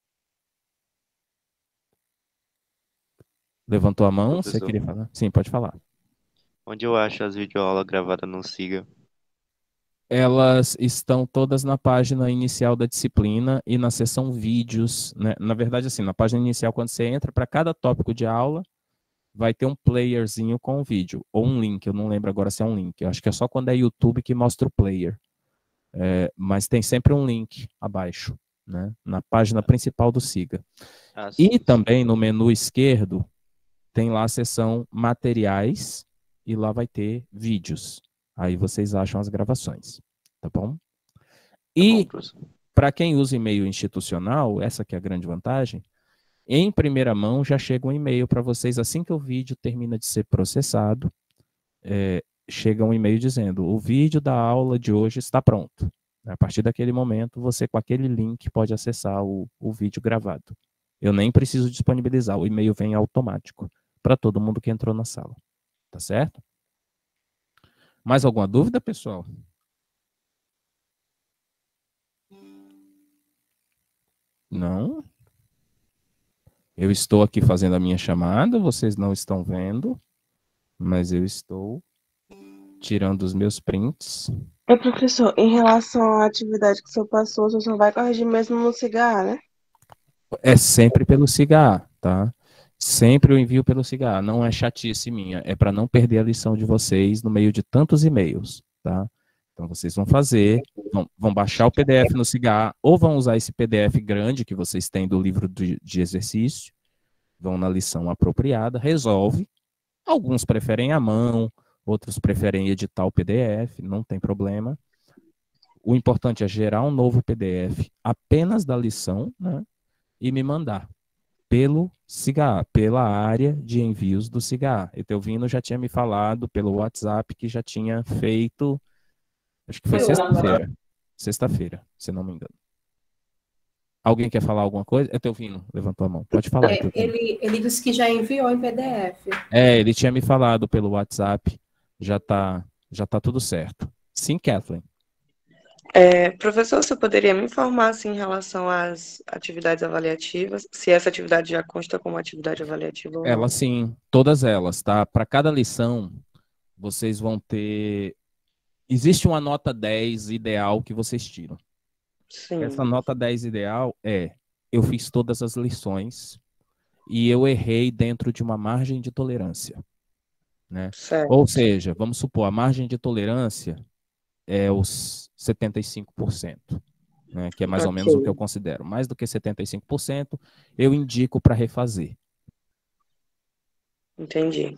S1: Levantou a mão? Você
S10: Professor.
S1: queria falar? Sim, pode falar.
S10: Onde eu acho as videoaulas gravadas no Siga?
S1: Elas estão todas na página inicial da disciplina e na seção vídeos, né? Na verdade, assim, na página inicial, quando você entra, para cada tópico de aula, vai ter um playerzinho com o vídeo, ou um link, eu não lembro agora se é um link, eu acho que é só quando é YouTube que mostra o player, é, mas tem sempre um link abaixo, né, na página principal do Siga.
S10: Ah, sim,
S1: E
S10: sim.
S1: também no menu esquerdo, tem lá a seção materiais, e lá vai ter vídeos, aí vocês acham as gravações, tá bom? E para quem usa e-mail institucional, essa que é a grande vantagem, em primeira mão já chega um e-mail para vocês assim que o vídeo termina de ser processado. É, chega um e-mail dizendo: o vídeo da aula de hoje está pronto. A partir daquele momento, você com aquele link pode acessar o, o vídeo gravado. Eu nem preciso disponibilizar, o e-mail vem automático para todo mundo que entrou na sala. Tá certo? Mais alguma dúvida, pessoal? Não? Eu estou aqui fazendo a minha chamada, vocês não estão vendo, mas eu estou tirando os meus prints.
S18: Ô, professor, em relação à atividade que o senhor passou, o senhor só vai corrigir mesmo no cigarro, né?
S1: É sempre pelo cigarro, tá? Sempre eu envio pelo cigarro, não é chatice minha, é para não perder a lição de vocês no meio de tantos e-mails, tá? Então vocês vão fazer, vão, vão baixar o P D F no cigarro, ou vão usar esse P D F grande que vocês têm do livro de, de exercício, vão na lição apropriada, resolve. Alguns preferem à mão, outros preferem editar o P D F, não tem problema. O importante é gerar um novo P D F apenas da lição, né, e me mandar pelo cigarro, pela área de envios do cigarro. O Etelvino já tinha me falado pelo WhatsApp que já tinha feito, acho que foi sexta-feira. Sexta-feira, se não me engano. Alguém quer falar alguma coisa? Etelvino levantou a mão. Pode falar,
S9: É,
S1: Etelvino.
S9: ele, ele disse que já enviou em P D F.
S1: É, ele tinha me falado pelo WhatsApp. Já tá, já tá tudo certo. Sim, Kathleen.
S16: É, professor, você poderia me informar assim, em relação às atividades avaliativas, se essa atividade já consta como atividade avaliativa ou não?
S1: Elas sim, todas elas, tá? Para cada lição, vocês vão ter... Existe uma nota dez ideal que vocês tiram.
S16: Sim.
S1: Essa nota dez ideal é: eu fiz todas as lições e eu errei dentro de uma margem de tolerância, né?
S16: Certo.
S1: Ou seja, vamos supor, a margem de tolerância é os setenta e cinco por cento, né? Que é mais ou menos o que eu
S16: Ok.
S1: considero. Mais do que setenta e cinco por cento, eu indico para refazer.
S16: Entendi.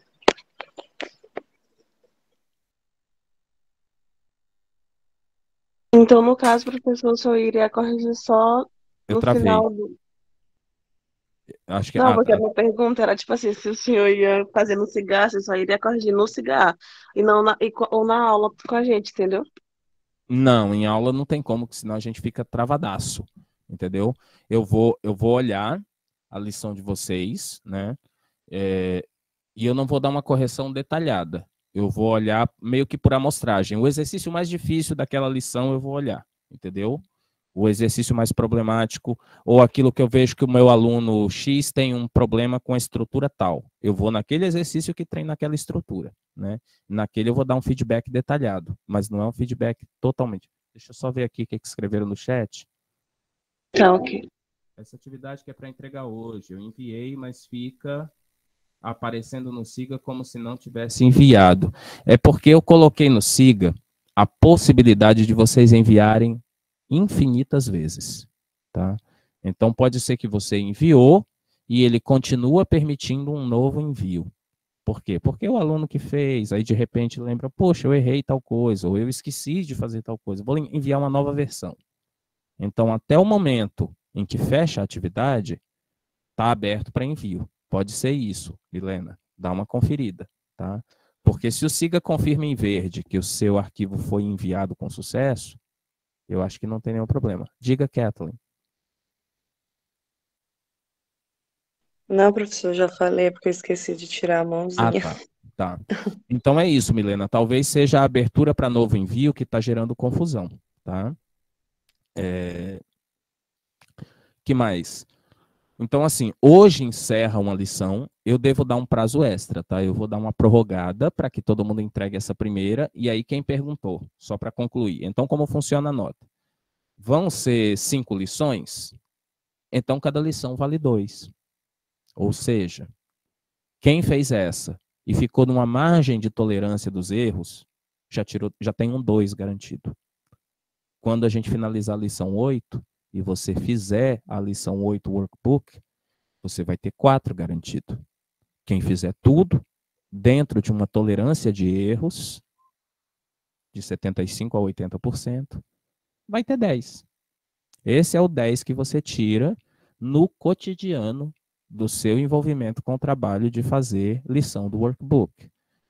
S18: Então, no caso, professor, o senhor iria corrigir só
S1: Eu
S18: no
S1: travei.
S18: final do...
S1: Acho que...
S18: Não,
S1: Ah,
S18: porque a
S1: tá.
S18: minha pergunta era, tipo assim, se o senhor ia fazer no cigarro, você só iria corrigir no cigarro, e não na, e, co- ou na aula com a gente, entendeu?
S1: Não, em aula não tem como, que senão a gente fica travadaço, entendeu? Eu vou, eu vou olhar a lição de vocês, né? É, e eu não vou dar uma correção detalhada. Eu vou olhar meio que por amostragem. O exercício mais difícil daquela lição eu vou olhar, entendeu? O exercício mais problemático, ou aquilo que eu vejo que o meu aluno X tem um problema com a estrutura tal. Eu vou naquele exercício que treina aquela estrutura, né? Naquele eu vou dar um feedback detalhado, mas não é um feedback totalmente. Deixa eu só ver aqui o que que escreveram no chat.
S18: Tá, ok.
S1: Essa atividade que é para entregar hoje, eu enviei, mas fica aparecendo no Siga como se não tivesse enviado. É porque eu coloquei no Siga a possibilidade de vocês enviarem infinitas vezes, tá? Então pode ser que você enviou e ele continua permitindo um novo envio. Por quê? Porque o aluno que fez, aí de repente lembra, poxa, eu errei tal coisa, ou eu esqueci de fazer tal coisa, vou enviar uma nova versão. Então, até o momento em que fecha a atividade, está aberto para envio. Pode ser isso, Milena. Dá uma conferida, tá? Porque se o Siga confirma em verde que o seu arquivo foi enviado com sucesso, eu acho que não tem nenhum problema. Diga, Kathleen.
S16: Não, professor, já falei, porque eu esqueci de tirar a
S1: Ah,
S16: mãozinha.
S1: tá. Tá. Então é isso, Milena. Talvez seja a abertura para novo envio que está gerando confusão, tá? É... Que mais? Então, assim, hoje encerra uma lição, eu devo dar um prazo extra, tá? Eu vou dar uma prorrogada para que todo mundo entregue essa primeira, e aí quem perguntou, só para concluir. Então, como funciona a nota? Vão ser cinco lições? Então, cada lição vale dois. Ou seja, quem fez essa e ficou numa margem de tolerância dos erros, já, tirou, já tem um dois garantido. Quando a gente finalizar a lição oito, e você fizer a lição oito workbook, você vai ter quatro garantido. Quem fizer tudo dentro de uma tolerância de erros de setenta e cinco por cento a oitenta por cento, vai ter dez. Esse é o dez que você tira no cotidiano do seu envolvimento com o trabalho de fazer lição do workbook.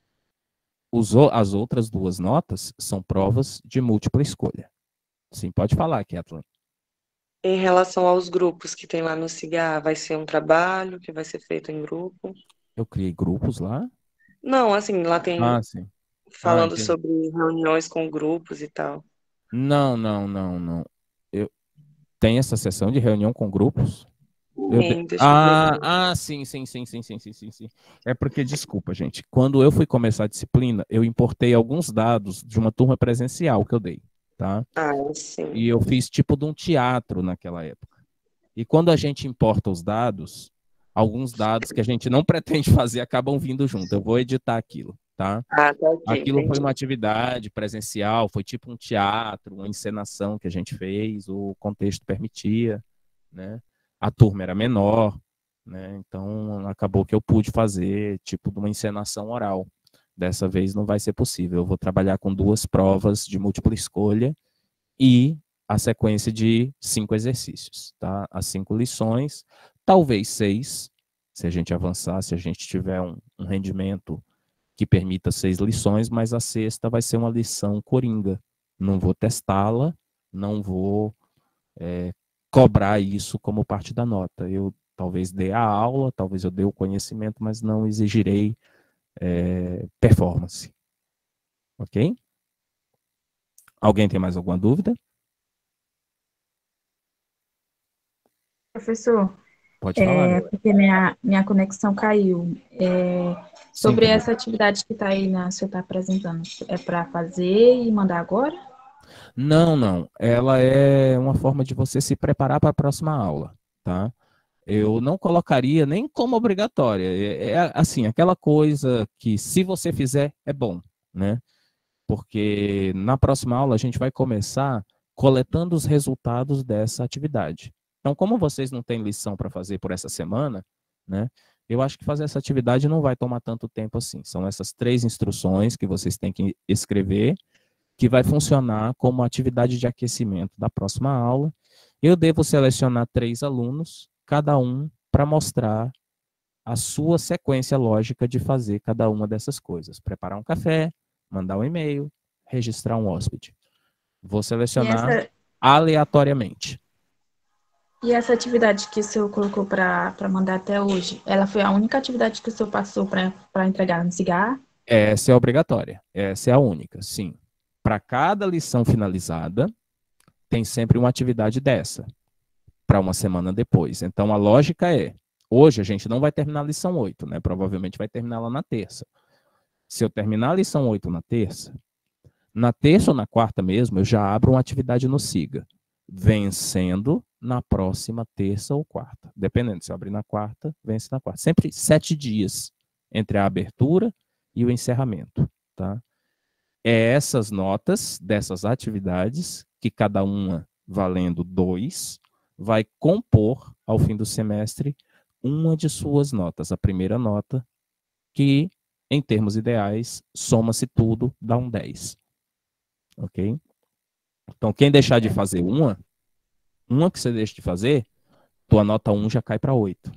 S1: Os, as outras duas notas são provas de múltipla escolha. Sim, pode falar, Kathleen.
S16: Em relação aos grupos que tem lá no Cigar, vai ser um trabalho que vai ser feito em grupo?
S1: Eu criei grupos lá?
S16: Não, assim, lá tem
S1: Ah, sim.
S16: falando
S1: Ah,
S16: sobre reuniões com grupos e tal.
S1: Não, não, não, não. Eu... Tem essa sessão de reunião com grupos? Eu de...
S16: Sim, deixa
S1: ah,
S16: eu ver.
S1: ah, sim, sim, sim, sim, sim, sim, sim, sim. É porque, desculpa, gente, quando eu fui começar a disciplina, eu importei alguns dados de uma turma presencial que eu dei, tá?
S16: Ah, sim.
S1: E eu fiz tipo de um teatro naquela época. E quando a gente importa os dados, alguns dados que a gente não pretende fazer acabam vindo junto. Eu vou editar aquilo, tá?
S16: Ah, tá ok,
S1: Aquilo
S16: entendi.
S1: foi uma atividade presencial, foi tipo um teatro, uma encenação que a gente fez, o contexto permitia, né? A turma era menor, né? Então acabou que eu pude fazer tipo de uma encenação oral. Dessa vez não vai ser possível. Eu vou trabalhar com duas provas de múltipla escolha e a sequência de cinco exercícios, tá? As cinco lições, talvez seis, se a gente avançar, se a gente tiver um, um rendimento que permita seis lições, mas a sexta vai ser uma lição coringa. Não vou testá-la, não vou é, cobrar isso como parte da nota. Eu talvez dê a aula, talvez eu dê o conhecimento, mas não exigirei é, performance. Ok? Alguém tem mais alguma dúvida?
S12: Professor,
S1: Pode falar.
S12: é, porque minha, minha conexão caiu. É, sobre
S1: Sim,
S12: essa atividade que está aí, na, você está apresentando, é para fazer e mandar agora?
S1: Não, não. Ela é uma forma de você se preparar para a próxima aula, tá? Eu não colocaria nem como obrigatória. É, é assim, aquela coisa que se você fizer, é bom, né? Porque na próxima aula a gente vai começar coletando os resultados dessa atividade. Então, como vocês não têm lição para fazer por essa semana, né? Eu acho que fazer essa atividade não vai tomar tanto tempo assim. São essas três instruções que vocês têm que escrever, que vai funcionar como atividade de aquecimento da próxima aula. Eu devo selecionar três alunos, cada um para mostrar a sua sequência lógica de fazer cada uma dessas coisas. Preparar um café, mandar um e-mail, registrar um hóspede. Vou selecionar
S12: essa-
S1: aleatoriamente.
S12: E essa atividade que o senhor colocou para mandar até hoje, ela foi a única atividade que o senhor passou para entregar no cigarro?
S1: Essa é obrigatória. Essa é a única, sim. Para cada lição finalizada, tem sempre uma atividade dessa, para uma semana depois. Então, a lógica é, hoje a gente não vai terminar a lição oito, né? Provavelmente vai terminar lá na terça. Se eu terminar a lição oito na terça, na terça ou na quarta mesmo, eu já abro uma atividade no SIGA, vencendo na próxima terça ou quarta. Dependendo, se eu abrir na quarta, vence na quarta. Sempre sete dias entre a abertura e o encerramento, tá? É essas notas dessas atividades, que cada uma valendo dois, vai compor, ao fim do semestre, uma de suas notas. A primeira nota, que, em termos ideais, soma-se tudo, dá um dez. Ok? Então, quem deixar de fazer uma, uma que você deixa de fazer, tua nota um já cai para oito.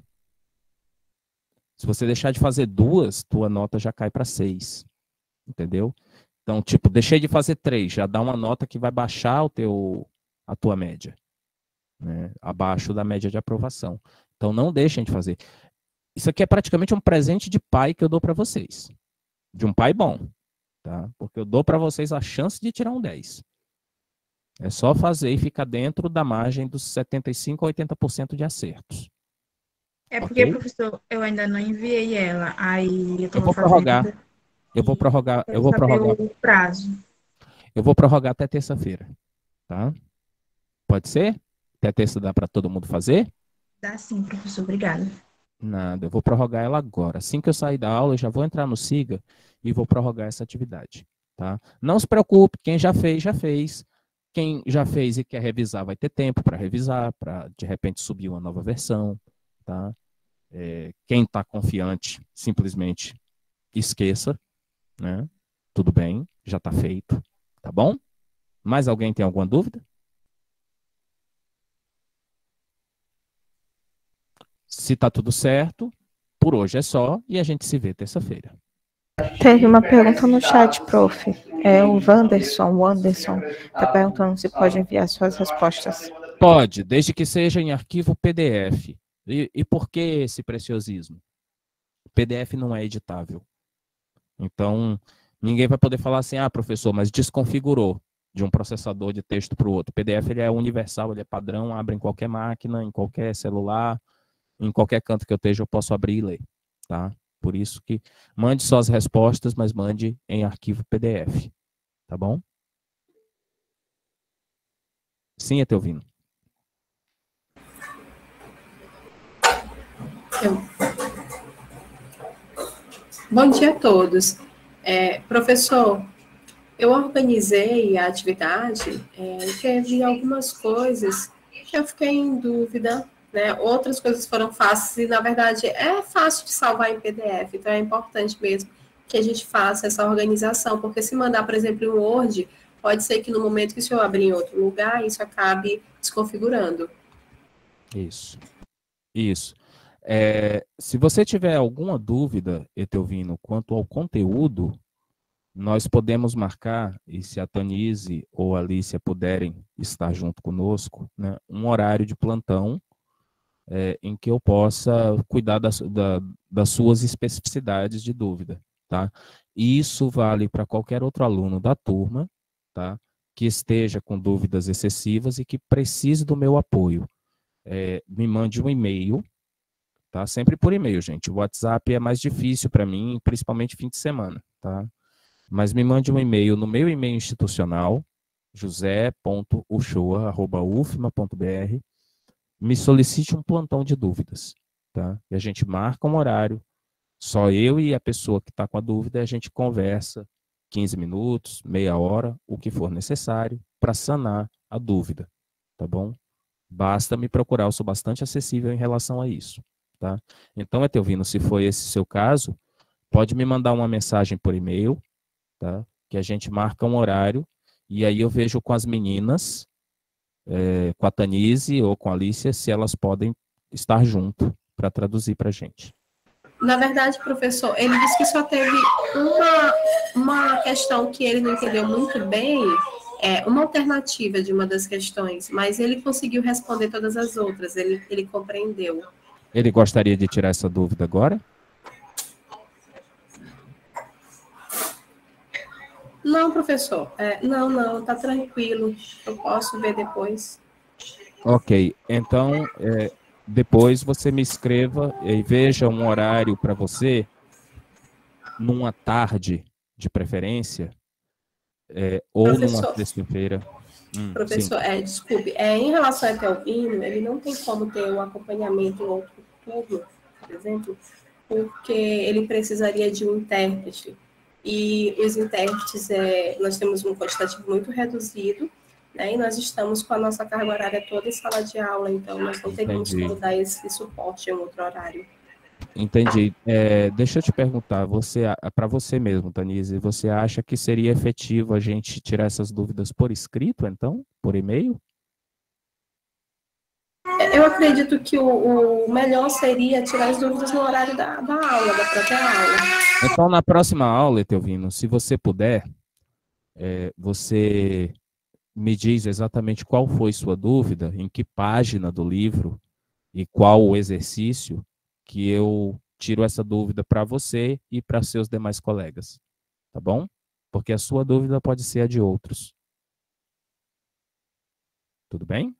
S1: Se você deixar de fazer duas, tua nota já cai para seis. Entendeu? Então, tipo, deixei de fazer três, já dá uma nota que vai baixar o teu, a tua média, né? Abaixo da média de aprovação. Então, não deixem de fazer. Isso aqui é praticamente um presente de pai que eu dou para vocês. De um pai bom, tá? Porque eu dou para vocês a chance de tirar um dez. É só fazer e ficar dentro da margem dos setenta e cinco a oitenta por cento de acertos.
S12: É porque,
S1: Ok?
S12: professor, eu ainda não enviei ela, aí eu
S1: Eu
S12: estava
S1: vou
S12: fazendo...
S1: prorrogar. Eu vou prorrogar. Eu vou
S12: saber
S1: prorrogar.
S12: o prazo.
S1: Eu vou prorrogar até terça-feira, tá? Pode ser? Até terça dá para todo mundo fazer?
S12: Dá sim, professor, obrigada.
S1: Nada, eu vou prorrogar ela agora. Assim que eu sair da aula, eu já vou entrar no SIGA e vou prorrogar essa atividade, tá? Não se preocupe, quem já fez, já fez. Quem já fez e quer revisar, vai ter tempo para revisar, para de repente subir uma nova versão, tá? É, quem está confiante, simplesmente esqueça, né? Tudo bem, já está feito, tá bom? Mais alguém tem alguma dúvida? Se tá tudo certo, por hoje é só e a gente se vê terça-feira.
S5: Teve uma pergunta no chat, prof. É o Wanderson, o Wanderson, está perguntando se pode enviar suas respostas.
S1: Pode, desde que seja em arquivo P D F. E, e por que esse preciosismo? P D F não é editável. Então, ninguém vai poder falar assim, ah, professor, mas desconfigurou de um processador de texto para o outro. O P D F ele é universal, ele é padrão, abre em qualquer máquina, em qualquer celular, em qualquer canto que eu esteja, eu posso abrir e ler, tá? Por isso que mande só as respostas, mas mande em arquivo P D F, tá bom? Sim, Etelvino.
S9: Eu. Bom dia a todos. É, professor, eu organizei a atividade é, e teve algumas coisas que eu fiquei em dúvida, né? Outras coisas foram fáceis e, na verdade, é fácil de salvar em P D F, então é importante mesmo que a gente faça essa organização, porque se mandar, por exemplo, em Word, pode ser que no momento que o senhor abrir em outro lugar, isso acabe desconfigurando.
S1: Isso. Isso. É, se você tiver alguma dúvida, Etelvino, quanto ao conteúdo, nós podemos marcar, e se a Tanise ou a Alicia puderem estar junto conosco, né, um horário de plantão é, em que eu possa cuidar das, da, das suas especificidades de dúvida, tá? E isso vale para qualquer outro aluno da turma, tá? Que esteja com dúvidas excessivas e que precise do meu apoio. é, me mande um e-mail, tá? Sempre por e-mail, gente. O WhatsApp é mais difícil para mim, principalmente fim de semana, tá? Mas me mande um e-mail no meu e-mail institucional, josé ponto uchoa arroba u f m a ponto b r. Me solicite um plantão de dúvidas, tá? E a gente marca um horário, só eu e a pessoa que está com a dúvida, a gente conversa quinze minutos, meia hora, o que for necessário para sanar a dúvida, tá bom? Basta me procurar, eu sou bastante acessível em relação a isso, tá? Então, Etelvino, se foi esse seu caso, pode me mandar uma mensagem por e-mail, tá? Que a gente marca um horário e aí eu vejo com as meninas, é, com a Tanise ou com a Alicia, se elas podem estar junto para traduzir para a gente.
S9: Na verdade, professor, ele disse que só teve uma, uma questão que ele não entendeu muito bem, é uma alternativa de uma das questões, mas ele conseguiu responder todas as outras, ele, ele compreendeu.
S1: Ele gostaria de tirar essa dúvida agora?
S9: Não, professor, é, não, não, tá tranquilo, eu posso ver depois.
S1: Ok, então, é, depois você me escreva e veja um horário para você, numa tarde, de preferência, é, ou
S9: Professor,
S1: numa sexta-feira. Hum,
S9: professor,
S1: sim.
S9: é, desculpe, é, em relação ao Etelvino, ele não tem como ter um acompanhamento em outro turno, por exemplo, porque ele precisaria de um intérprete. E os intérpretes, é, nós temos um quantitativo muito reduzido, né, e nós estamos com a nossa carga horária toda em sala de aula, então nós não teríamos
S1: Entendi.
S9: como dar esse suporte em outro horário.
S1: Entendi. É, deixa eu te perguntar, você, para você mesmo, Tanise, você acha que seria efetivo a gente tirar essas dúvidas por escrito, então? Por e-mail?
S9: Eu acredito que o, o melhor seria tirar as dúvidas no horário da, da aula, da própria aula.
S1: Então, na próxima aula, Etelvino, se você puder, é, você me diz exatamente qual foi sua dúvida, em que página do livro e qual o exercício, que eu tiro essa dúvida para você e para seus demais colegas, tá bom? Porque a sua dúvida pode ser a de outros. Tudo bem?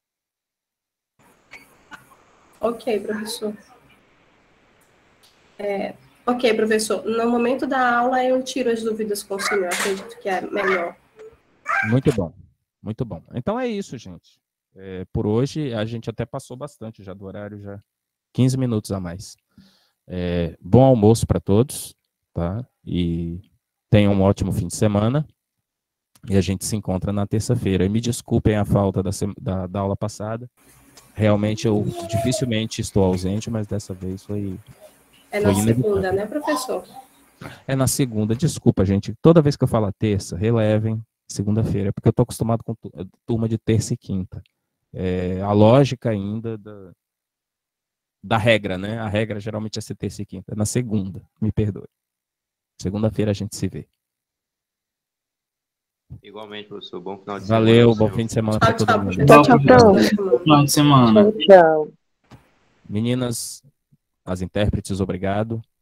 S9: Ok, professor. É, ok, professor. No momento da aula, eu tiro as dúvidas com o senhor. Acredito que é melhor.
S1: Muito bom, muito bom. Então é isso, gente. É, por hoje, a gente até passou bastante já do horário, já quinze minutos a mais. É, bom almoço para todos, tá? E tenham um ótimo fim de semana. E a gente se encontra na terça-feira. E me desculpem a falta da, da, da aula passada. Realmente eu dificilmente estou ausente, mas dessa vez foi.
S9: É
S1: foi
S9: na
S1: inevitável.
S9: segunda, né, professor?
S1: É na segunda. Desculpa, gente. Toda vez que eu falo a terça, relevem segunda-feira, porque eu estou acostumado com turma de terça e quinta. É, a lógica ainda da, da regra, né? A regra geralmente é ser terça e quinta. É na segunda, me perdoe. Segunda-feira a gente se vê.
S10: Igualmente, professor. Bom final de
S1: Valeu,
S10: semana.
S1: bom fim de semana para todo mundo.
S10: Tchau, tchau, professor.
S19: Final de semana.
S6: Tchau.
S1: Meninas, as intérpretes, obrigado.